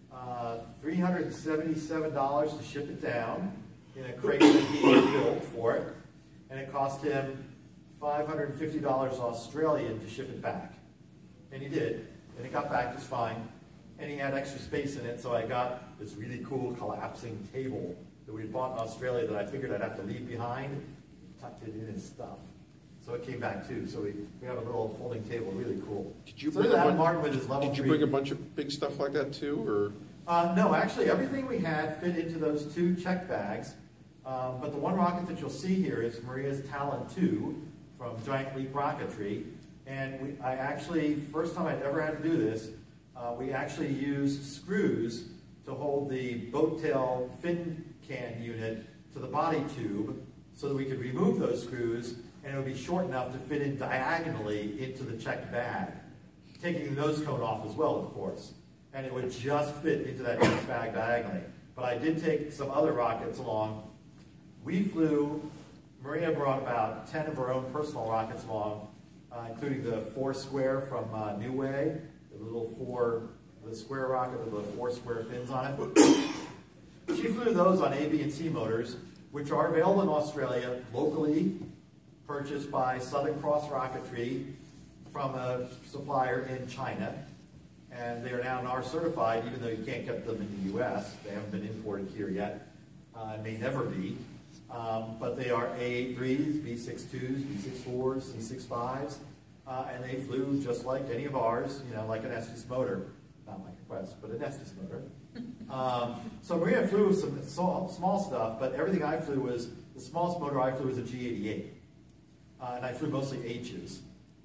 $377 to ship it down in a crate that he built for it, and it cost him $550 Australian to ship it back. And he did, and it got back just fine. And he had extra space in it, so I got this really cool collapsing table that we bought in Australia that I figured I'd have to leave behind, tucked it in his stuff. So it came back too. So we have a little folding table, really cool. Did you so bring there's a Adam bunch- Martin with his level Did you 3. bring a bunch of big stuff like that too, or? No, actually, everything we had fit into those 2 check bags. But the one rocket that you'll see here is Maria's Talon 2 from Giant Leap Rocketry. And I actually, first time I'd ever had to do this, we actually used screws to hold the boat tail fin can unit to the body tube so that we could remove those screws, and it would be short enough to fit in diagonally into the checked bag. Taking the nose cone off as well, of course. And it would just fit into that checked bag diagonally. But I did take some other rockets along. We flew, Maria brought about 10 of her own personal rockets along, including the 4 square from New Way, the square rocket with the 4 square fins on it. She flew those on A, B, and C motors, which are available in Australia, locally purchased by Southern Cross Rocketry from a supplier in China. And they are now NAR certified, even though you can't get them in the U.S. They haven't been imported here yet. May never be. But they are A3s, B62s, B64s, C65s. And they flew just like any of ours, like an Estes motor. Not like a Quest, but an Estes motor. So Maria flew some small stuff, but everything I flew was, the smallest motor I flew was a G88. And I flew mostly H's.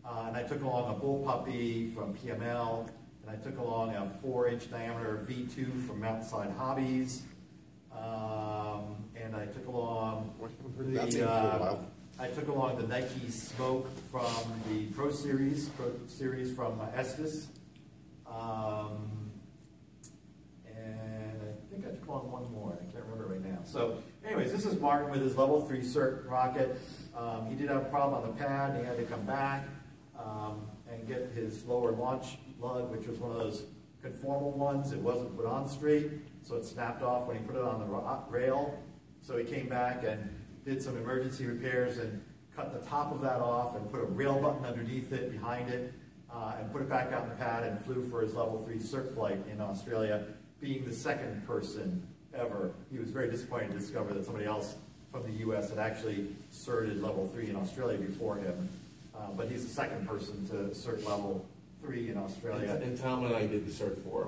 And I took along a bull puppy from PML, and I took along a 4-inch diameter V2 from Mountainside Hobbies, and I took along That thing for a while. I took along the Nike Smoke from the Pro Series from Estes. And I think I took along one more. I can't remember right now. So anyways, this is Martin with his level 3 cert rocket. He did have a problem on the pad, and he had to come back and get his lower launch lug, which was one of those conformal ones. It wasn't put on straight, so it snapped off when he put it on the rail. So he came back and did some emergency repairs and cut the top of that off and put a rail button underneath it, behind it, and put it back out on the pad and flew for his level 3 cert flight in Australia, being the second person ever. He was very disappointed to discover that somebody else from the U.S. had actually certed level 3 in Australia before him. But he's the second person to cert level 3 in Australia. And Tom and I did the cert for him.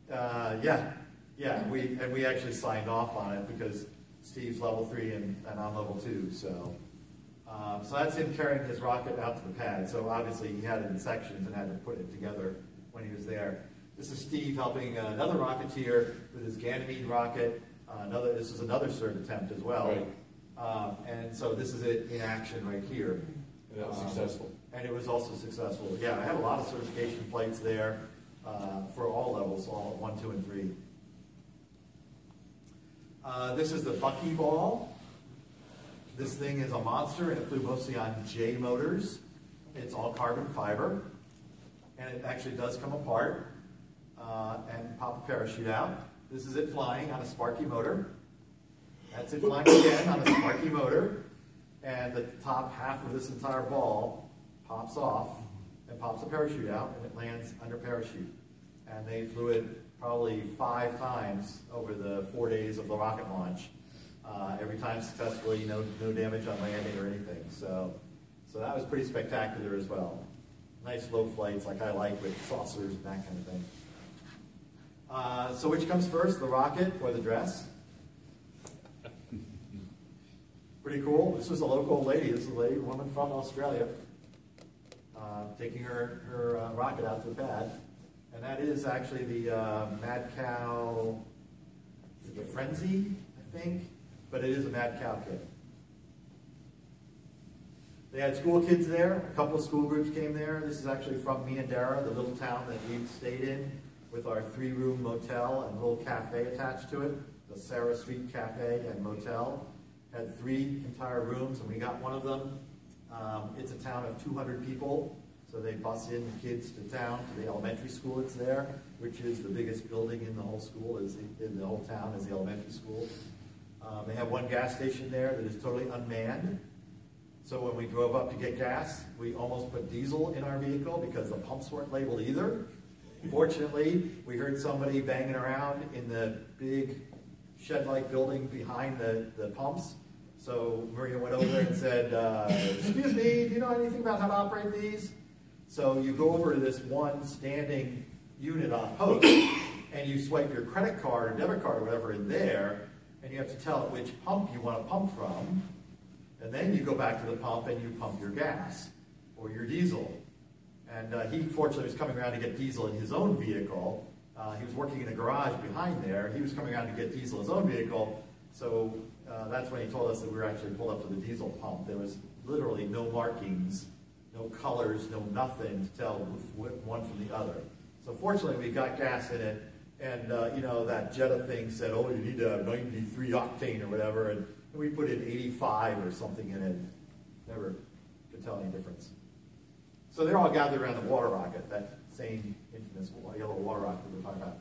Yeah. We actually signed off on it because Steve's level 3 and I'm level 2. So that's him carrying his rocket out to the pad. So obviously he had it in sections and had to put it together when he was there. This is Steve helping another Rocketeer with his Ganymede rocket. This is another cert attempt as well. Right. And so this is it in action right here. And that was successful. And it was also successful. Yeah, I had a lot of certification flights there for all levels, all 1, 2, and 3. This is the Buckyball. This thing is a monster, and it flew mostly on J motors. It's all carbon fiber, and it actually does come apart and pop a parachute out. This is it flying on a Sparky motor. That's it flying again on a Sparky motor, and the top half of this entire ball pops off and pops a parachute out, and it lands under parachute. And they flew it probably 5 times over the 4 days of the rocket launch. Every time successfully, no damage on landing or anything. So that was pretty spectacular as well. Nice low flights like I like with saucers and that kind of thing. So which comes first, the rocket or the dress? Pretty cool. This was a local lady. This is a woman from Australia taking her rocket out to the pad. And that is actually the Mad Cow, is it the Frenzy, I think? But it is a Mad Cow kit. They had school kids there. A couple of school groups came there. This is actually from Meandara, the little town that we stayed in, with our 3-room motel and a little cafe attached to it. The Sarah Street Cafe and Motel. Had 3 entire rooms, and we got one of them. It's a town of 200 people. So they bus in the kids to town, to the elementary school that's there, which is the biggest building in the whole school, in the whole town is the elementary school. They have one gas station there that is totally unmanned. So when we drove up to get gas, we almost put diesel in our vehicle because the pumps weren't labeled either. Fortunately, we heard somebody banging around in the big shed-like building behind the pumps. So Maria went over there and said, excuse me, do you know anything about how to operate these? So you go over to this one standing unit on post, and you swipe your credit card or debit card or whatever in there, and you have to tell it which pump you want to pump from, and then you go back to the pump and you pump your gas or your diesel. And he fortunately was coming around to get diesel in his own vehicle. He was working in a garage behind there. He was coming around to get diesel in his own vehicle, so that's when he told us that we were actually pulled up to the diesel pump. There was literally no markings, no colors, no nothing to tell one from the other. So fortunately, we got gas in it, and you know, that Jetta thing said, oh, you need to have 93 octane or whatever, and we put in 85 or something in it. Never could tell any difference. So they're all gathered around the water rocket, that same infamous yellow water rocket we were talking about.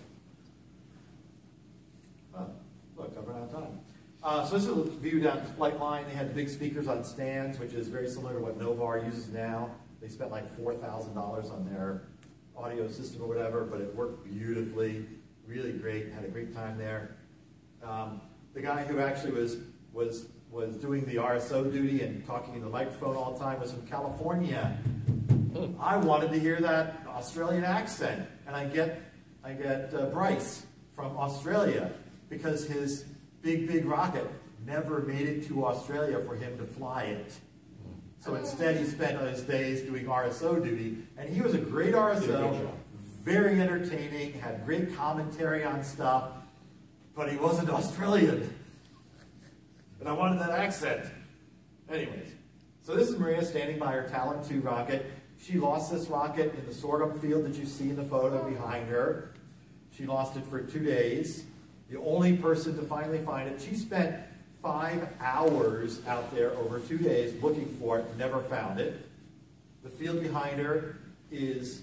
Look, I've run out of time. So this is a view down the flight line. They had big speakers on stands, which is very similar to what Novar uses now. They spent like $4,000 on their audio system or whatever, but it worked beautifully, really great, had a great time there. The guy who actually was doing the RSO duty and talking into the microphone all the time was from California. I wanted to hear that Australian accent, and I get Bryce from Australia because his big rocket never made it to Australia for him to fly it. So instead, he spent his days doing RSO duty, and he was a great RSO, very entertaining, had great commentary on stuff, but he wasn't Australian. And I wanted that accent. Anyways, so this is Maria standing by her Talon II rocket. She lost this rocket in the sorghum field that you see in the photo behind her. She lost it for 2 days. The only person to finally find it. She spent 5 hours out there over 2 days looking for it, never found it. The field behind her is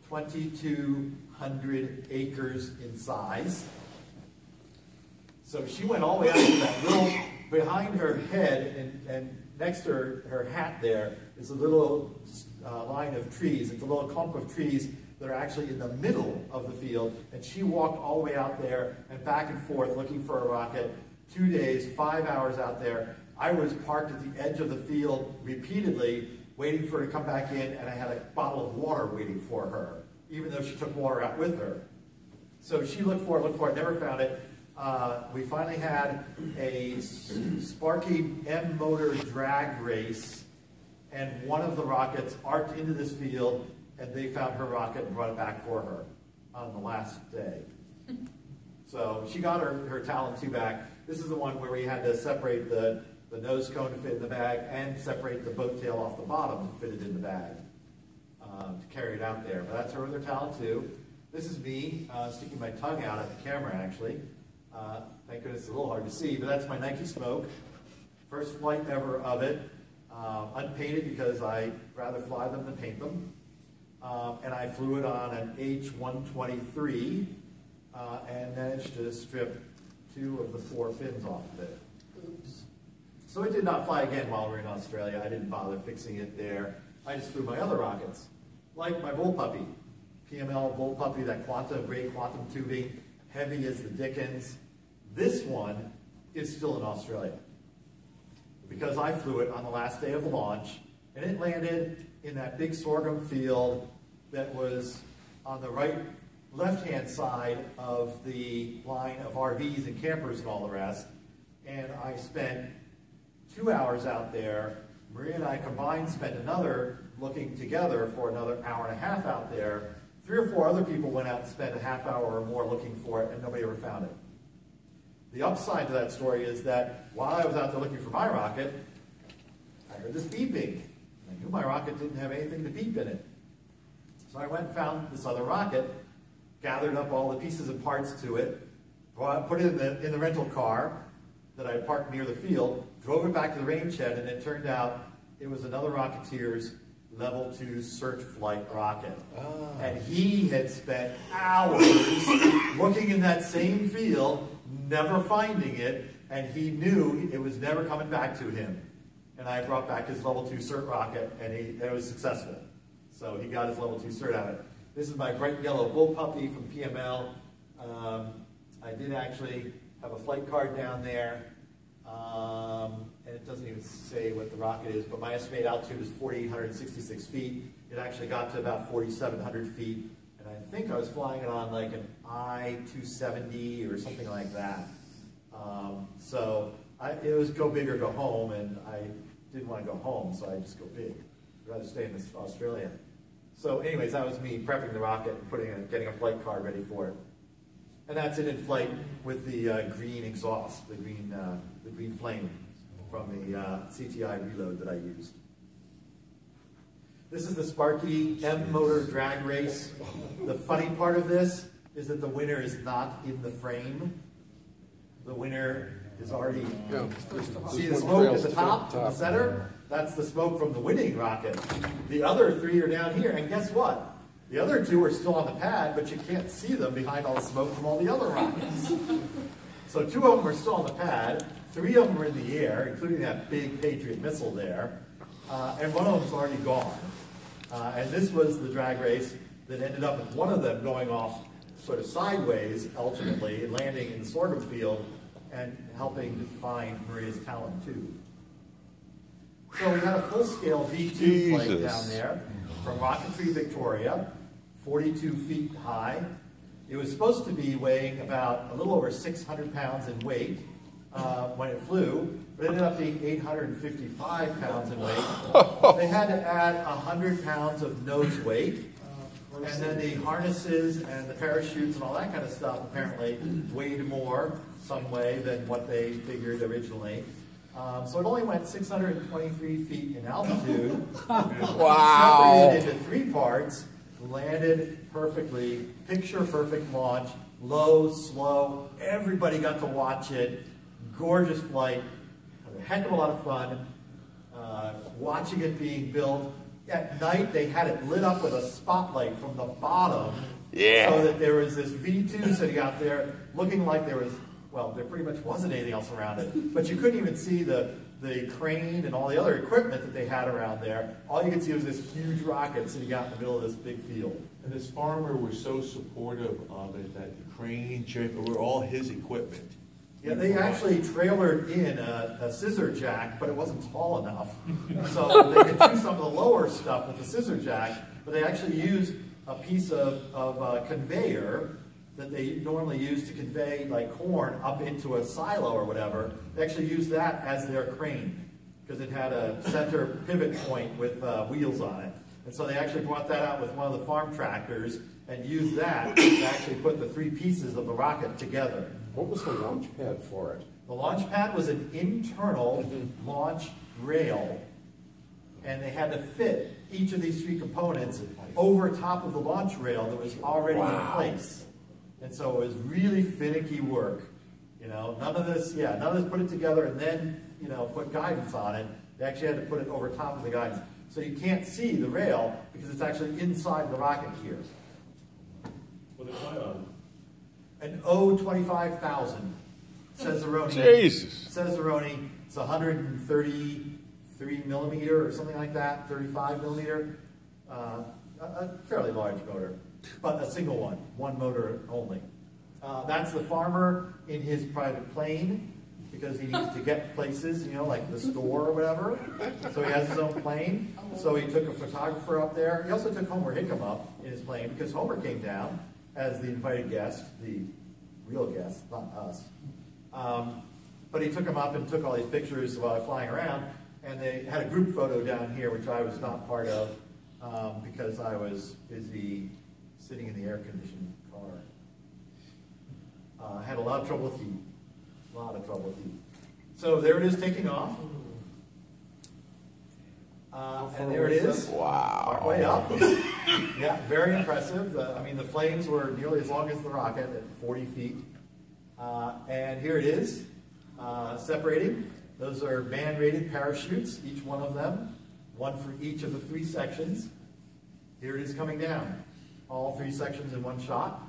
2,200 acres in size. So she went all the way out to that little, behind her head and next to her hat there is a little line of trees. It's a little clump of trees that are actually in the middle of the field. And she walked all the way out there and back and forth looking for a rocket. 2 days, 5 hours out there. I was parked at the edge of the field repeatedly, waiting for her to come back in, and I had a bottle of water waiting for her, even though she took water out with her. So she looked for it, never found it. We finally had a Sparky M motor drag race, and one of the rockets arced into this field, and they found her rocket and brought it back for her on the last day. So she got her Talon II back. This is the one where we had to separate the nose cone to fit in the bag and separate the boat tail off the bottom to fit it in the bag to carry it out there. But that's her other Talon II. This is me sticking my tongue out at the camera, actually. Thank goodness it's a little hard to see, but that's my Nike Smoke. First flight ever of it. Unpainted because I'd rather fly them than paint them. And I flew it on an H-123 and managed to strip 2 of the 4 fins off of it. Oops. So it did not fly again while we were in Australia. I didn't bother fixing it there. I just flew my other rockets, like my Bullpuppy. PML Bullpuppy, that great quantum tubing, heavy as the dickens. This one is still in Australia because I flew it on the last day of the launch, and it landed in that big sorghum field that was on the left-hand side of the line of RVs and campers and all the rest. And I spent 2 hours out there. Maria and I combined spent another looking together for another hour and a half out there. 3 or 4 other people went out and spent a half hour or more looking for it, and nobody ever found it. The upside to that story is that while I was out there looking for my rocket, I heard this beeping. I knew my rocket didn't have anything to beep in it. So I went and found this other rocket, gathered up all the pieces and parts to it, put it in the rental car that I had parked near the field, drove it back to the range shed, and it turned out it was another Rocketeer's Level 2 search flight rocket. And he had spent hours looking in that same field, never finding it, and he knew it was never coming back to him. And I brought back his Level 2 cert rocket, and it was successful. So he got his Level 2 cert out of it. This is my bright yellow Bullpuppy from PML. I did actually have a flight card down there, and it doesn't even say what the rocket is, but my estimated altitude is 4,866 feet. It actually got to about 4,700 feet, and I think I was flying it on like an I-270 or something like that. It was go big or go home, and I didn't want to go home, so I just go big. I'd rather stay in Australia. So anyways, that was me prepping the rocket and getting a flight card ready for it. And that's it in flight with the green exhaust, the green flame from the CTI reload that I used. This is the Sparky M motor drag race. The funny part of this is that the winner is not in the frame. The winner is already, see the smoke at the top, in the center? That's the smoke from the winning rocket. The other 3 are down here, and guess what? The other 2 are still on the pad, but you can't see them behind all the smoke from all the other rockets. So 2 of them are still on the pad, 3 of them are in the air, including that big Patriot missile there, and 1 of them's already gone. And this was the drag race that ended up with 1 of them going off sort of sideways, ultimately, landing in the sorghum field and helping to find Maria's Talon II. So we had a full-scale V2 flight down there from Rocketry, Victoria, 42 feet high. It was supposed to be weighing about a little over 600 pounds in weight. when it flew, but it ended up being 855 pounds in weight. They had to add 100 pounds of nose weight. And then the harnesses and the parachutes and all that kind of stuff apparently weighed more some way than what they figured originally. So it only went 623 feet in altitude. Wow. Separated into 3 parts, landed perfectly, picture perfect launch, low, slow. Everybody got to watch it. Gorgeous flight, had a heck of a lot of fun. Watching it being built. At night, they had it lit up with a spotlight from the bottom. Yeah. So that there was this V2 sitting out there looking like there was, well, there pretty much wasn't anything else around it. But you couldn't even see the crane and all the other equipment that they had around there. All you could see was this huge rocket sitting out in the middle of this big field. And this farmer was so supportive of it that the crane, were all his equipment. Yeah, they actually trailered in a scissor jack, but it wasn't tall enough. So they could do some of the lower stuff with the scissor jack, but they actually used a piece of conveyor that they normally use to convey like corn up into a silo or whatever. They actually used that as their crane because it had a center pivot point with wheels on it. And so they actually brought that out with one of the farm tractors and used that to actually put the 3 pieces of the rocket together. What was the launch pad for it? The launch pad was an internal launch rail, and they had to fit each of these 3 components over top of the launch rail that was already in place. And so it was really finicky work. You know, none of this put it together and then, you know, put guidance on it. They actually had to put it over top of the guidance. So you can't see the rail because it's actually inside the rocket here. What did it fly on? An O-25,000, says Zeroni. Jesus. Says Zeroni, it's 133 millimeter or something like that, 35 millimeter. A fairly large motor, but a single one motor only. That's the farmer in his private plane because he needs to get places, you know, like the store or whatever. So he has his own plane. So he took a photographer up there. He also took Homer Hickam up in his plane because Homer came down as the invited guest, the real guest, not us. But he took him up and took all these pictures while flying around, and they had a group photo down here, which I was not part of because I was busy sitting in the air-conditioned car. I had a lot of trouble with heat. So there it is taking off. And there it is. Wow. Partway up. Yeah, very impressive. I mean, the flames were nearly as long as the rocket at 40 feet. And here it is, separating. Those are man-rated parachutes, each one of them, one for each of the 3 sections. Here it is coming down. All 3 sections in one shot.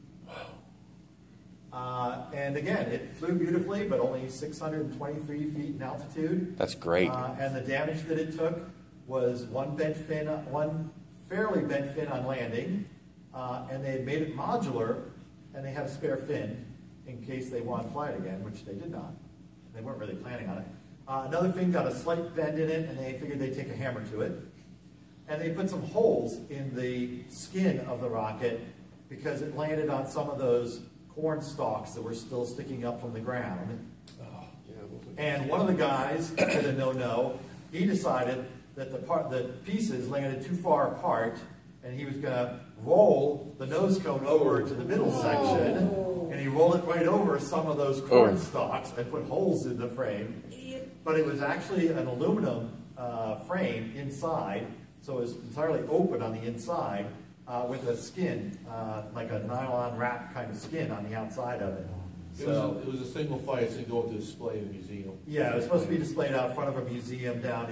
And again, it flew beautifully, but only 623 feet in altitude. That's great. And the damage that it took was one fairly bent fin on landing, and they had made it modular, and they had a spare fin in case they wanted to fly it again, which they did not. They weren't really planning on it. Another fin got a slight bend in it, and they figured they'd take a hammer to it. And they put some holes in the skin of the rocket because it landed on some of those corn stalks that were still sticking up from the ground. And one of the guys did a no-no. He decided that the pieces landed too far apart, and he was going to roll the nose cone over to the middle section, and he rolled it right over some of those corn stalks and put holes in the frame. But it was actually an aluminum frame inside, so it was entirely open on the inside with a skin, like a nylon wrap kind of skin on the outside of it. So it was a single flight. It's going to go to display in the museum. Yeah, it was supposed to be displayed out front of a museum down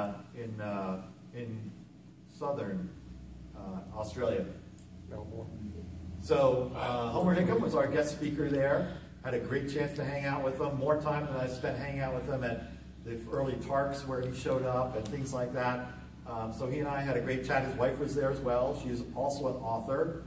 in southern Australia. So Homer Hickam was our guest speaker there. Had a great chance to hang out with him. More time than I spent hanging out with him at the early Tarks where he showed up and things like that. So he and I had a great chat. His wife was there as well. She's also an author,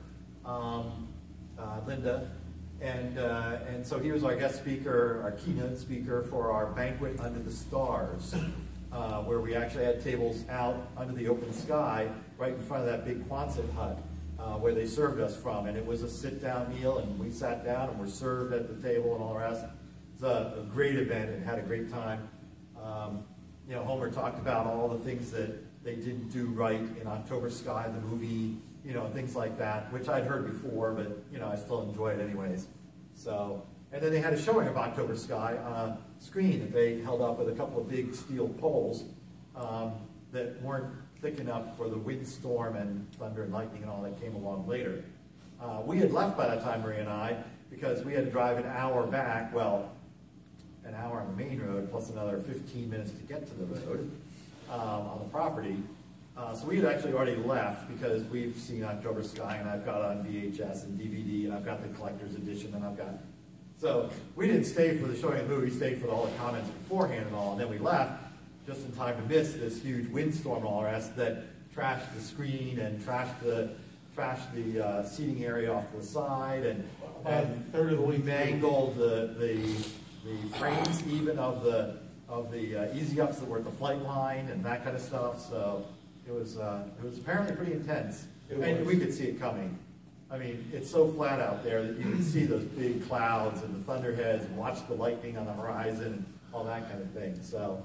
Linda. And so he was our guest speaker, our keynote speaker for our banquet under the stars, where we actually had tables out under the open sky right in front of that big Quonset hut where they served us from. And it was a sit-down meal, and we sat down and were served at the table and all the rest. was a great event and had a great time. You know, Homer talked about all the things that they didn't do right in October Sky, the movie, you know, things like that, which I'd heard before, but, you know, I still enjoy it anyways. So, and then they had a showing of October Sky on a screen that they held up with a couple of big steel poles that weren't thick enough for the windstorm and thunder and lightning and all that came along later. We had left by that time, Maria and I, because we had to drive an hour back, well, an hour on the main road, plus another 15 minutes to get to the road on the property. So we had actually already left because we've seen October Sky, and I've got on VHS and DVD, and I've got the collector's edition, and I've got... So we didn't stay for the showing of the movie, we stayed for all the comments beforehand and all, and then we left just in time to miss this huge windstorm and all the rest that trashed the screen and trashed the seating area off to the side, and third of the way mangled the frames even of the easy ups that were at the flight line and that kind of stuff. So it was apparently pretty intense, and we could see it coming. I mean, it's so flat out there that you can see those big clouds and the thunderheads and watch the lightning on the horizon and all that kind of thing. So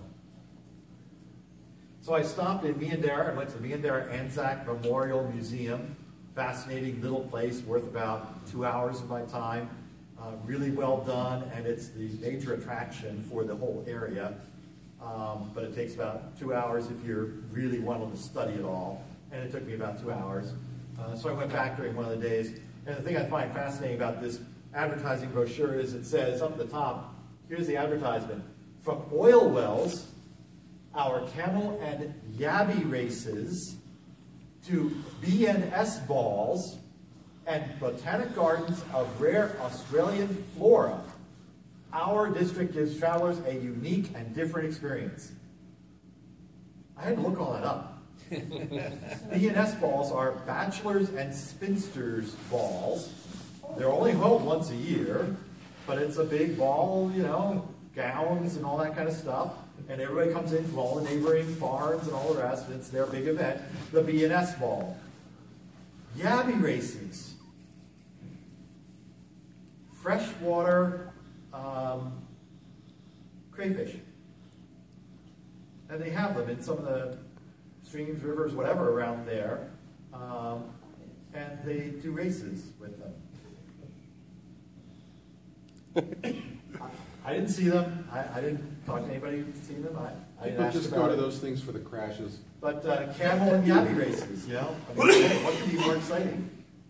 I stopped in Meandera and went to the Meandera Anzac Memorial Museum. Fascinating little place, worth about 2 hours of my time. Really well done, and it's the major attraction for the whole area. But it takes about 2 hours if you're really wanting to study it all. And it took me about 2 hours. So I went back during one of the days. And the thing I find fascinating about this advertising brochure is it says up at the top, here's the advertisement, from oil wells, our camel and yabby races, to BNS balls, and botanic gardens of rare Australian flora. Our district gives travelers a unique and different experience. I had to look all that up. BNS balls are bachelors and spinsters balls. They're only held once a year, but it's a big ball, you know, gowns and all that kind of stuff. And everybody comes in from all the neighboring farms and all the rest, and it's their big event, the BNS ball. Yabby races. Freshwater crayfish. And they have them in some of the streams, rivers, whatever around there. And they do races with them. I didn't see them. I didn't talk to anybody who's seen them. I didn't People ask just about go to it. those things for the crashes. But camel and yabby races, you know? I mean, what could be more exciting?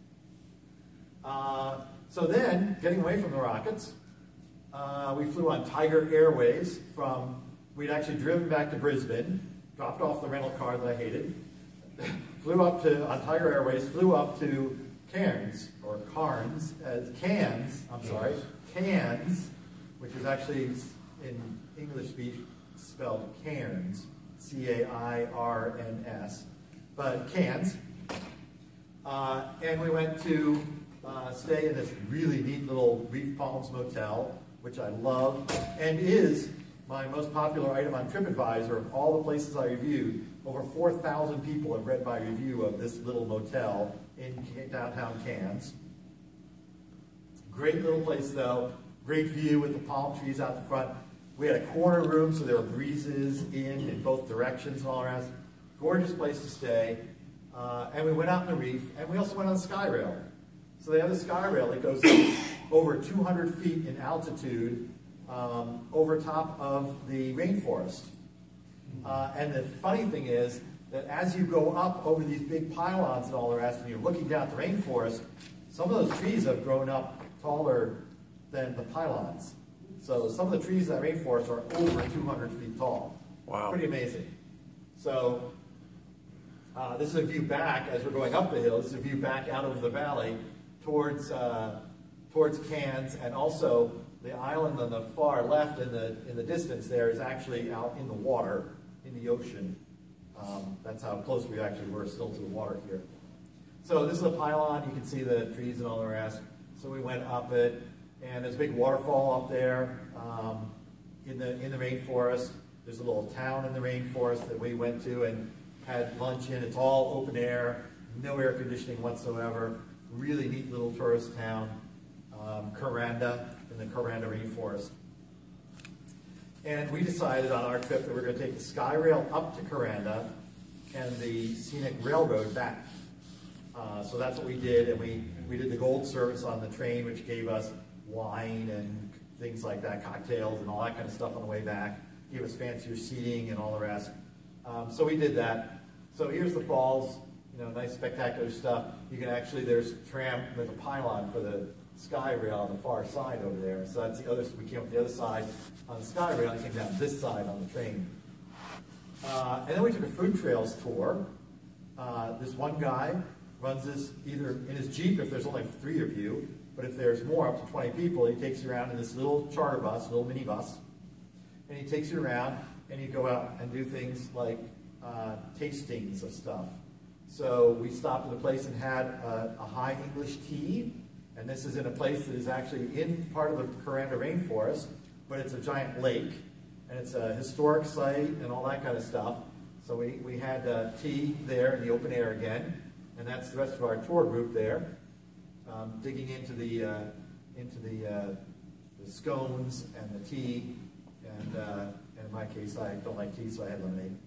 So then, getting away from the rockets, we flew on Tiger Airways from, we'd actually driven back to Brisbane, dropped off the rental car that I hated, flew up to, on Tiger Airways, flew up to Cairns, or Cairns, Cairns, which is actually in English speech spelled Cairns, C-A-I-R-N-S, but Cairns. And we went to stay in this really neat little Reef Palms motel, which I love, and is my most popular item on TripAdvisor of all the places I reviewed. Over 4,000 people have read my review of this little motel in downtown Cairns. Great little place though, great view with the palm trees out the front. We had a corner room, so there were breezes in both directions and all the rest. Gorgeous place to stay. And we went out in the reef, and we also went on Skyrail. So they have the Skyrail that goes over 200 feet in altitude over top of the rainforest. And the funny thing is that as you go up over these big pylons and all the rest, and you're looking down at the rainforest, some of those trees have grown up taller than the pylons. So some of the trees in that rainforest are over 200 feet tall. Wow. Pretty amazing. So this is a view back as we're going up the hill. This is a view back out of the valley towards Cairns, and also the island on the far left in the distance there is actually out in the water, in the ocean. That's how close we actually were still to the water here. So this is a pylon. You can see the trees and all the rest. So we went up it, and there's a big waterfall up there in the rainforest. There's a little town in the rainforest that we went to and had lunch in. It's all open air, no air conditioning whatsoever. Really neat little tourist town, Kuranda, in the Kuranda rainforest. And we decided on our trip that we were going to take the SkyRail up to Coranda and the scenic railroad back. So that's what we did, and we did the gold service on the train, which gave us wine and things like that, cocktails and all that kind of stuff on the way back. Gave us fancier seating and all the rest. So we did that. So here's the falls, nice spectacular stuff. You can actually, there's a pylon for the SkyRail on the far side over there. So that's the other, we came up the other side on the SkyRail and came down this side on the train. And then we took a food trails tour. This one guy runs this either in his Jeep if there's only 3 of you, but if there's more, up to 20 people, he takes you around in this little charter bus, little mini bus, and he takes you around and you go out and do things like tastings of stuff. So we stopped at a place and had a high English tea, and this is in a place that is actually in part of the Coranda Rainforest, but it's a giant lake, and it's a historic site and all that kind of stuff. So we had tea there in the open air again, and that's the rest of our tour group there, digging into the scones and the tea, and in my case, I don't like tea, so I had lemonade.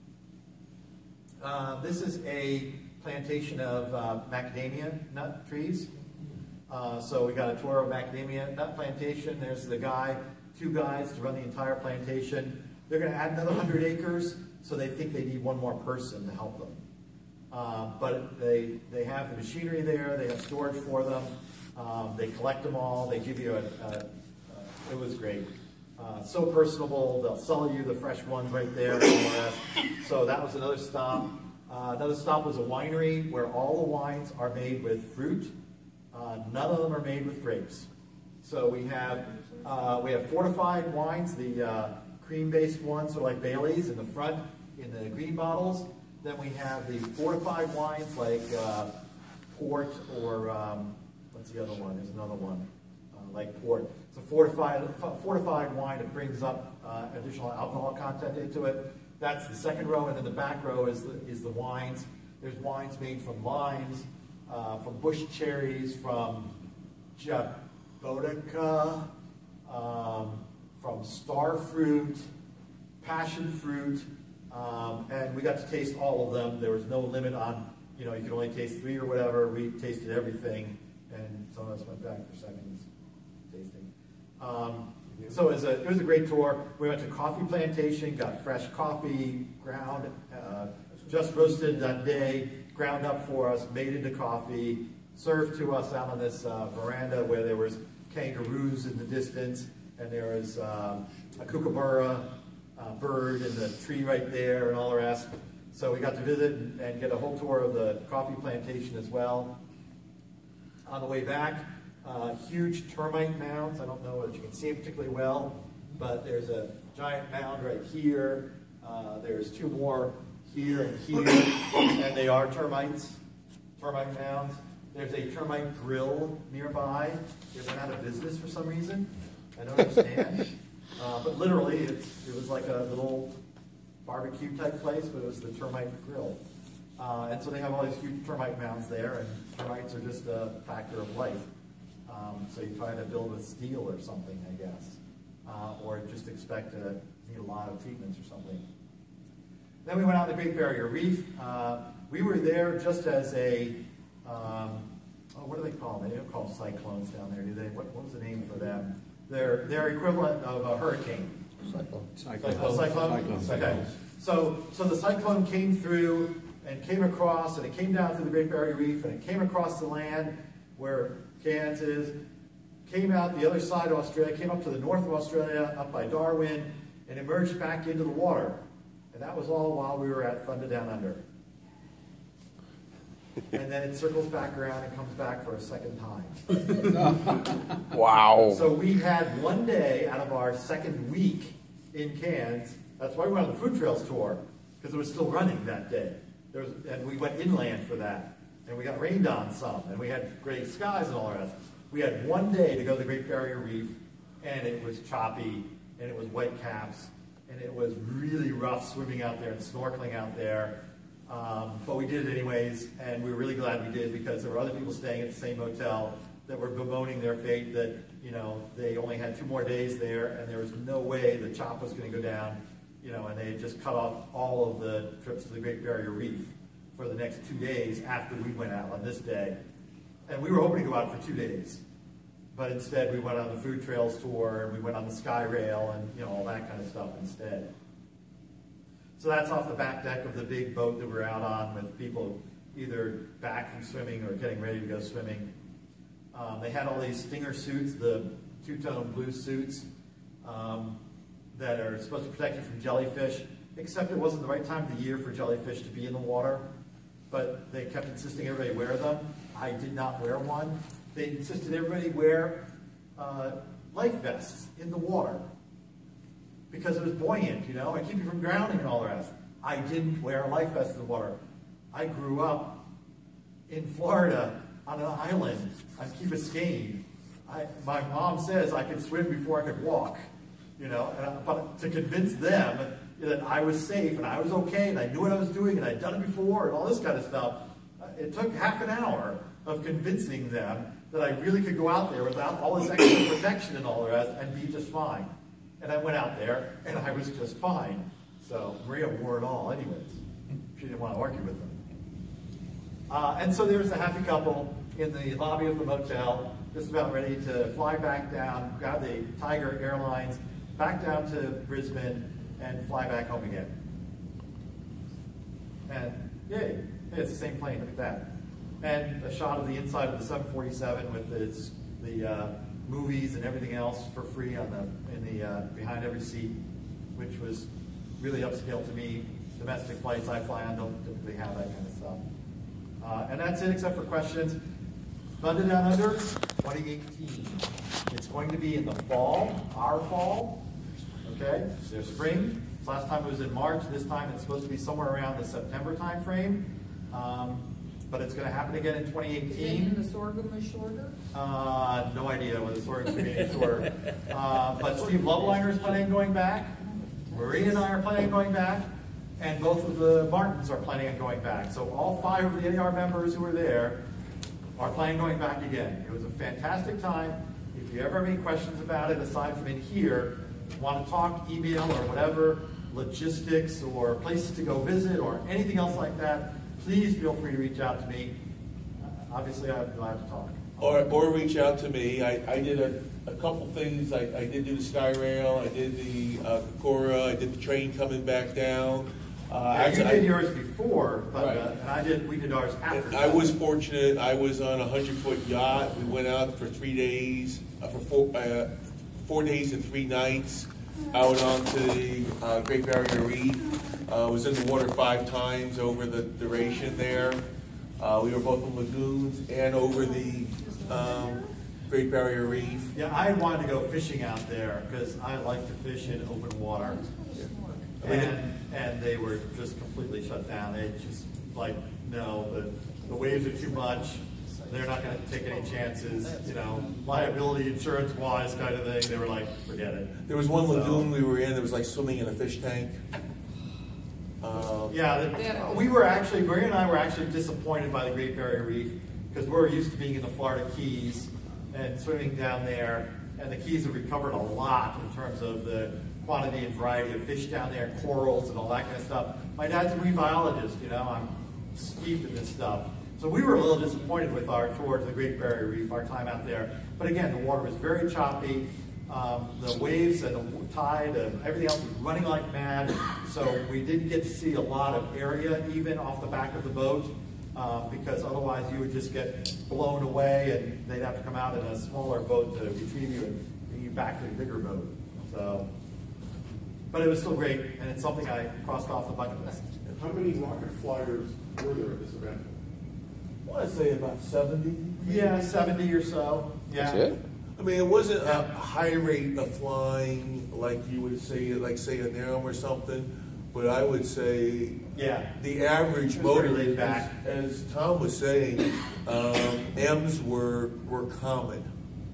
This is a plantation of macadamia nut trees. So we got a tour of macadamia nut plantation. There's the guy, 2 guys to run the entire plantation. They're going to add another 100 acres, so they think they need 1 more person to help them. But they have the machinery there, they have storage for them, they collect them all, they give you it was great. So personable, they'll sell you the fresh ones right there. So that was another stop. Another stop was a winery where all the wines are made with fruit. None of them are made with grapes. So we have fortified wines, the cream-based ones, sort of like Bailey's in the front in the green bottles. Then we have the fortified wines like port or what's the other one? There's another one like port. It's a fortified wine that brings up additional alcohol content into it. That's the second row, and then the back row is the wines. There's wines made from limes, from bush cherries, from japonica, from star fruit, passion fruit, and we got to taste all of them. There was no limit on, you could only taste 3 or whatever. We tasted everything, and some of us went back for seconds tasting. So it was a great tour. We went to coffee plantation, got fresh coffee, ground, just roasted that day, ground up for us, made into coffee, served to us out on this veranda where there was kangaroos in the distance, and there was a kookaburra bird in the tree right there and all the rest. So we got to visit and get a whole tour of the coffee plantation as well. On the way back, huge termite mounds. I don't know whether you can see it particularly well, but there's a giant mound right here. There's 2 more here and here, and they are termite mounds. There's a termite grill nearby. They went out of business for some reason. I don't understand. But literally, it was like a little barbecue type place, but it was the termite grill. And so they have all these huge termite mounds there, and termites are just a factor of life. So you try to build with steel or something, I guess. Or just expect to need a lot of treatments or something. Then we went out to the Great Barrier Reef. We were there just as a, what do they call them? They don't call them cyclones down there, do they? What was the name for them? They're equivalent of a hurricane. Cyclone? Okay. So the cyclone came through and came across, and it came down through the Great Barrier Reef, and it came across the land where Cairns is, came out the other side of Australia, came up to the north of Australia, up by Darwin, and emerged back into the water. And that was all while we were at Thunder Down Under. And then it circles back around and comes back for a second time. Wow. So we had 1 day out of our second week in Cairns. That's why we went on the Food Trails tour, because it was still running that day. And we went inland for that. And we got rained on some, and we had gray skies and all the rest. We had 1 day to go to the Great Barrier Reef, and it was choppy, and it was white caps, and it was really rough swimming out there and snorkeling out there. But we did it anyways, and we were really glad we did, because there were other people staying at the same hotel that were bemoaning their fate that they only had 2 more days there, and there was no way the chop was going to go down, and they had just cut off all of the trips to the Great Barrier Reef for the next 2 days after we went out on this day. And we were hoping to go out for 2 days. But instead, we went on the food trails tour, and we went on the Sky Rail, and all that kind of stuff instead. So that's off the back deck of the big boat that we're out on with people either back from swimming or getting ready to go swimming. They had all these stinger suits, the two-tone blue suits, that are supposed to protect you from jellyfish, except it wasn't the right time of the year for jellyfish to be in the water. But they kept insisting everybody wear them. I did not wear one. They insisted everybody wear life vests in the water because it was buoyant, and keep you from drowning and all the rest. I didn't wear a life vest in the water. I grew up in Florida on an island on Key Biscayne. My mom says I could swim before I could walk, but to convince them that I was safe and I was okay and I knew what I was doing and I'd done it before and all this kind of stuff, it took half an hour of convincing them that I really could go out there without all this extra protection and all the rest and be just fine. And I went out there and I was just fine. So Maria wore it all anyways. She didn't want to argue with them. And so there was a happy couple in the lobby of the motel, just about ready to fly back down, grab the Tiger Airlines, back down to Brisbane, and fly back home again. And yay, hey, it's the same plane, look at that. And a shot of the inside of the 747 with the movies and everything else for free behind every seat, which was really upscale to me. Domestic flights I fly on don't typically have that kind of stuff. And that's it, except for questions. Thunder Down Under 2018. It's going to be in the fall, our fall. Okay, there's spring. Last time it was in March. This time it's supposed to be somewhere around the September time frame. But it's going to happen again in 2018. The sorghum is shorter? No idea whether the sorghum's going to be any shorter. But Steve Loveliner is planning on going back. Marie and I are planning on going back. And both of the Martins are planning on going back. So all 5 of the NAR members who were there are planning on going back again. It was a fantastic time. If you ever have any questions about it, aside from in here, want to talk, email, or whatever, logistics, or places to go visit, or anything else like that, please feel free to reach out to me. Obviously, I'm glad to talk. Or reach out to me. I did a couple things. I did do the Sky Rail. I did the Kokora. I did the train coming back down. You did yours before, but, right. We did ours after. I was fortunate. I was on a 100-foot yacht. We went out for 3 days, for 4 days and 3 nights, out onto the Great Barrier Reef. Was in the water 5 times over the duration there. We were both in lagoons and over the Great Barrier Reef. Yeah, I wanted to go fishing out there because I like to fish in open water. And they were just completely shut down. They just like, no, the waves are too much. They're not going to take any chances, liability insurance wise kind of thing. They were like, forget it. There was one lagoon we were in that was like swimming in a fish tank. Maria and I were actually disappointed by the Great Barrier Reef because we're used to being in the Florida Keys and swimming down there, and the Keys have recovered a lot in terms of the quantity and variety of fish down there, corals and all that kind of stuff. My dad's a marine biologist, I'm steeped in this stuff. So we were a little disappointed with our tour to the Great Barrier Reef, our time out there. But again, the water was very choppy. The waves and the tide and everything else was running like mad. So we didn't get to see a lot of area even off the back of the boat because otherwise you would just get blown away and they'd have to come out in a smaller boat to retrieve you and bring you back to the bigger boat. So, but it was still great, and it's something I crossed off the bucket list. How many rocket flyers were there at this event? I want to say about 70. Yeah, 70 or so. Yeah. That's it? I mean, it wasn't a high rate of flying like you would say, like say a NARM or something, but I would say the average motor, as Tom was saying, M's were common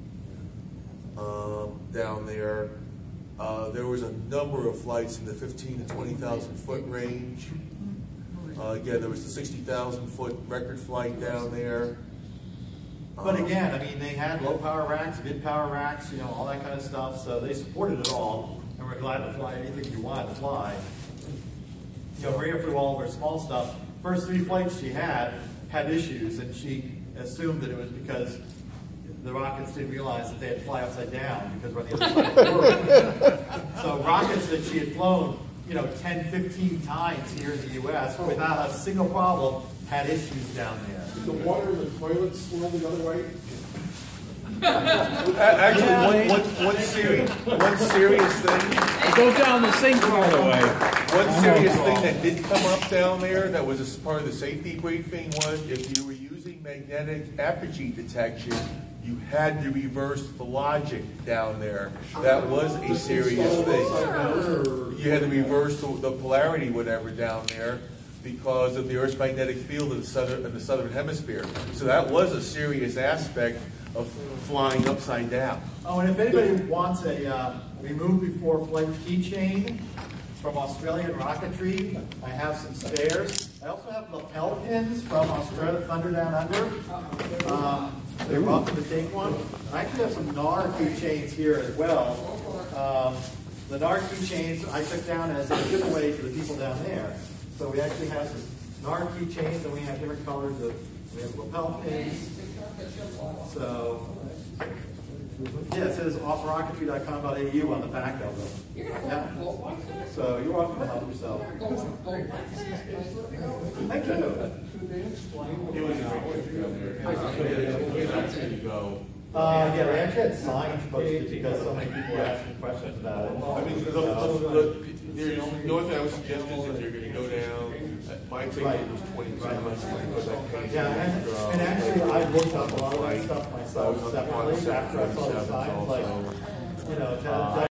down there. There was a number of flights in the 15 to 20,000 foot range. Again, there was the 60,000 foot record flight down there. But again, I mean, they had low power racks, mid power racks, you know, all that kind of stuff, so they supported it all, and we're glad to fly anything you wanted to fly. You know, Maria flew all of her small stuff. First 3 flights she had issues, and she assumed that it was because the rockets didn't realize that they had to fly upside down because we're on the other side of the world. So rockets that she had flown, you know, 10, 15 times here in the U.S. without a single problem had issues down there. Did the water in the toilets swirl the other way? Actually, one serious thing. It goes down the sink right away. One serious thing that did come up down there that was a part of the safety briefing was if you were using magnetic apogee detection, you had to reverse the logic down there. That was a serious thing. You had to reverse the polarity, whatever, down there because of the Earth's magnetic field in the southern hemisphere. So that was a serious aspect of flying upside down. Oh, and if anybody wants a remove before flight keychain from Australian Rocketry, I have some spares. I also have lapel pins from Australia Thunder Down Under. They're welcome to take one. I actually have some NAR keychains here as well. The NAR keychains I took down as a giveaway to the people down there. So we actually have some NAR keychains, and we have different colors we have lapel pins. So, yeah, it says offrocketry.com.au on the back of them. Yeah. So you're welcome to help yourself. Thank you. Yeah, they actually had signs posted because so many people were asking questions about it. I mean, the only thing I would suggest is if you're going to go down, my ticket was 22 months. Yeah, and actually I looked up a lot of that stuff myself separately after I saw the signs, like, you know,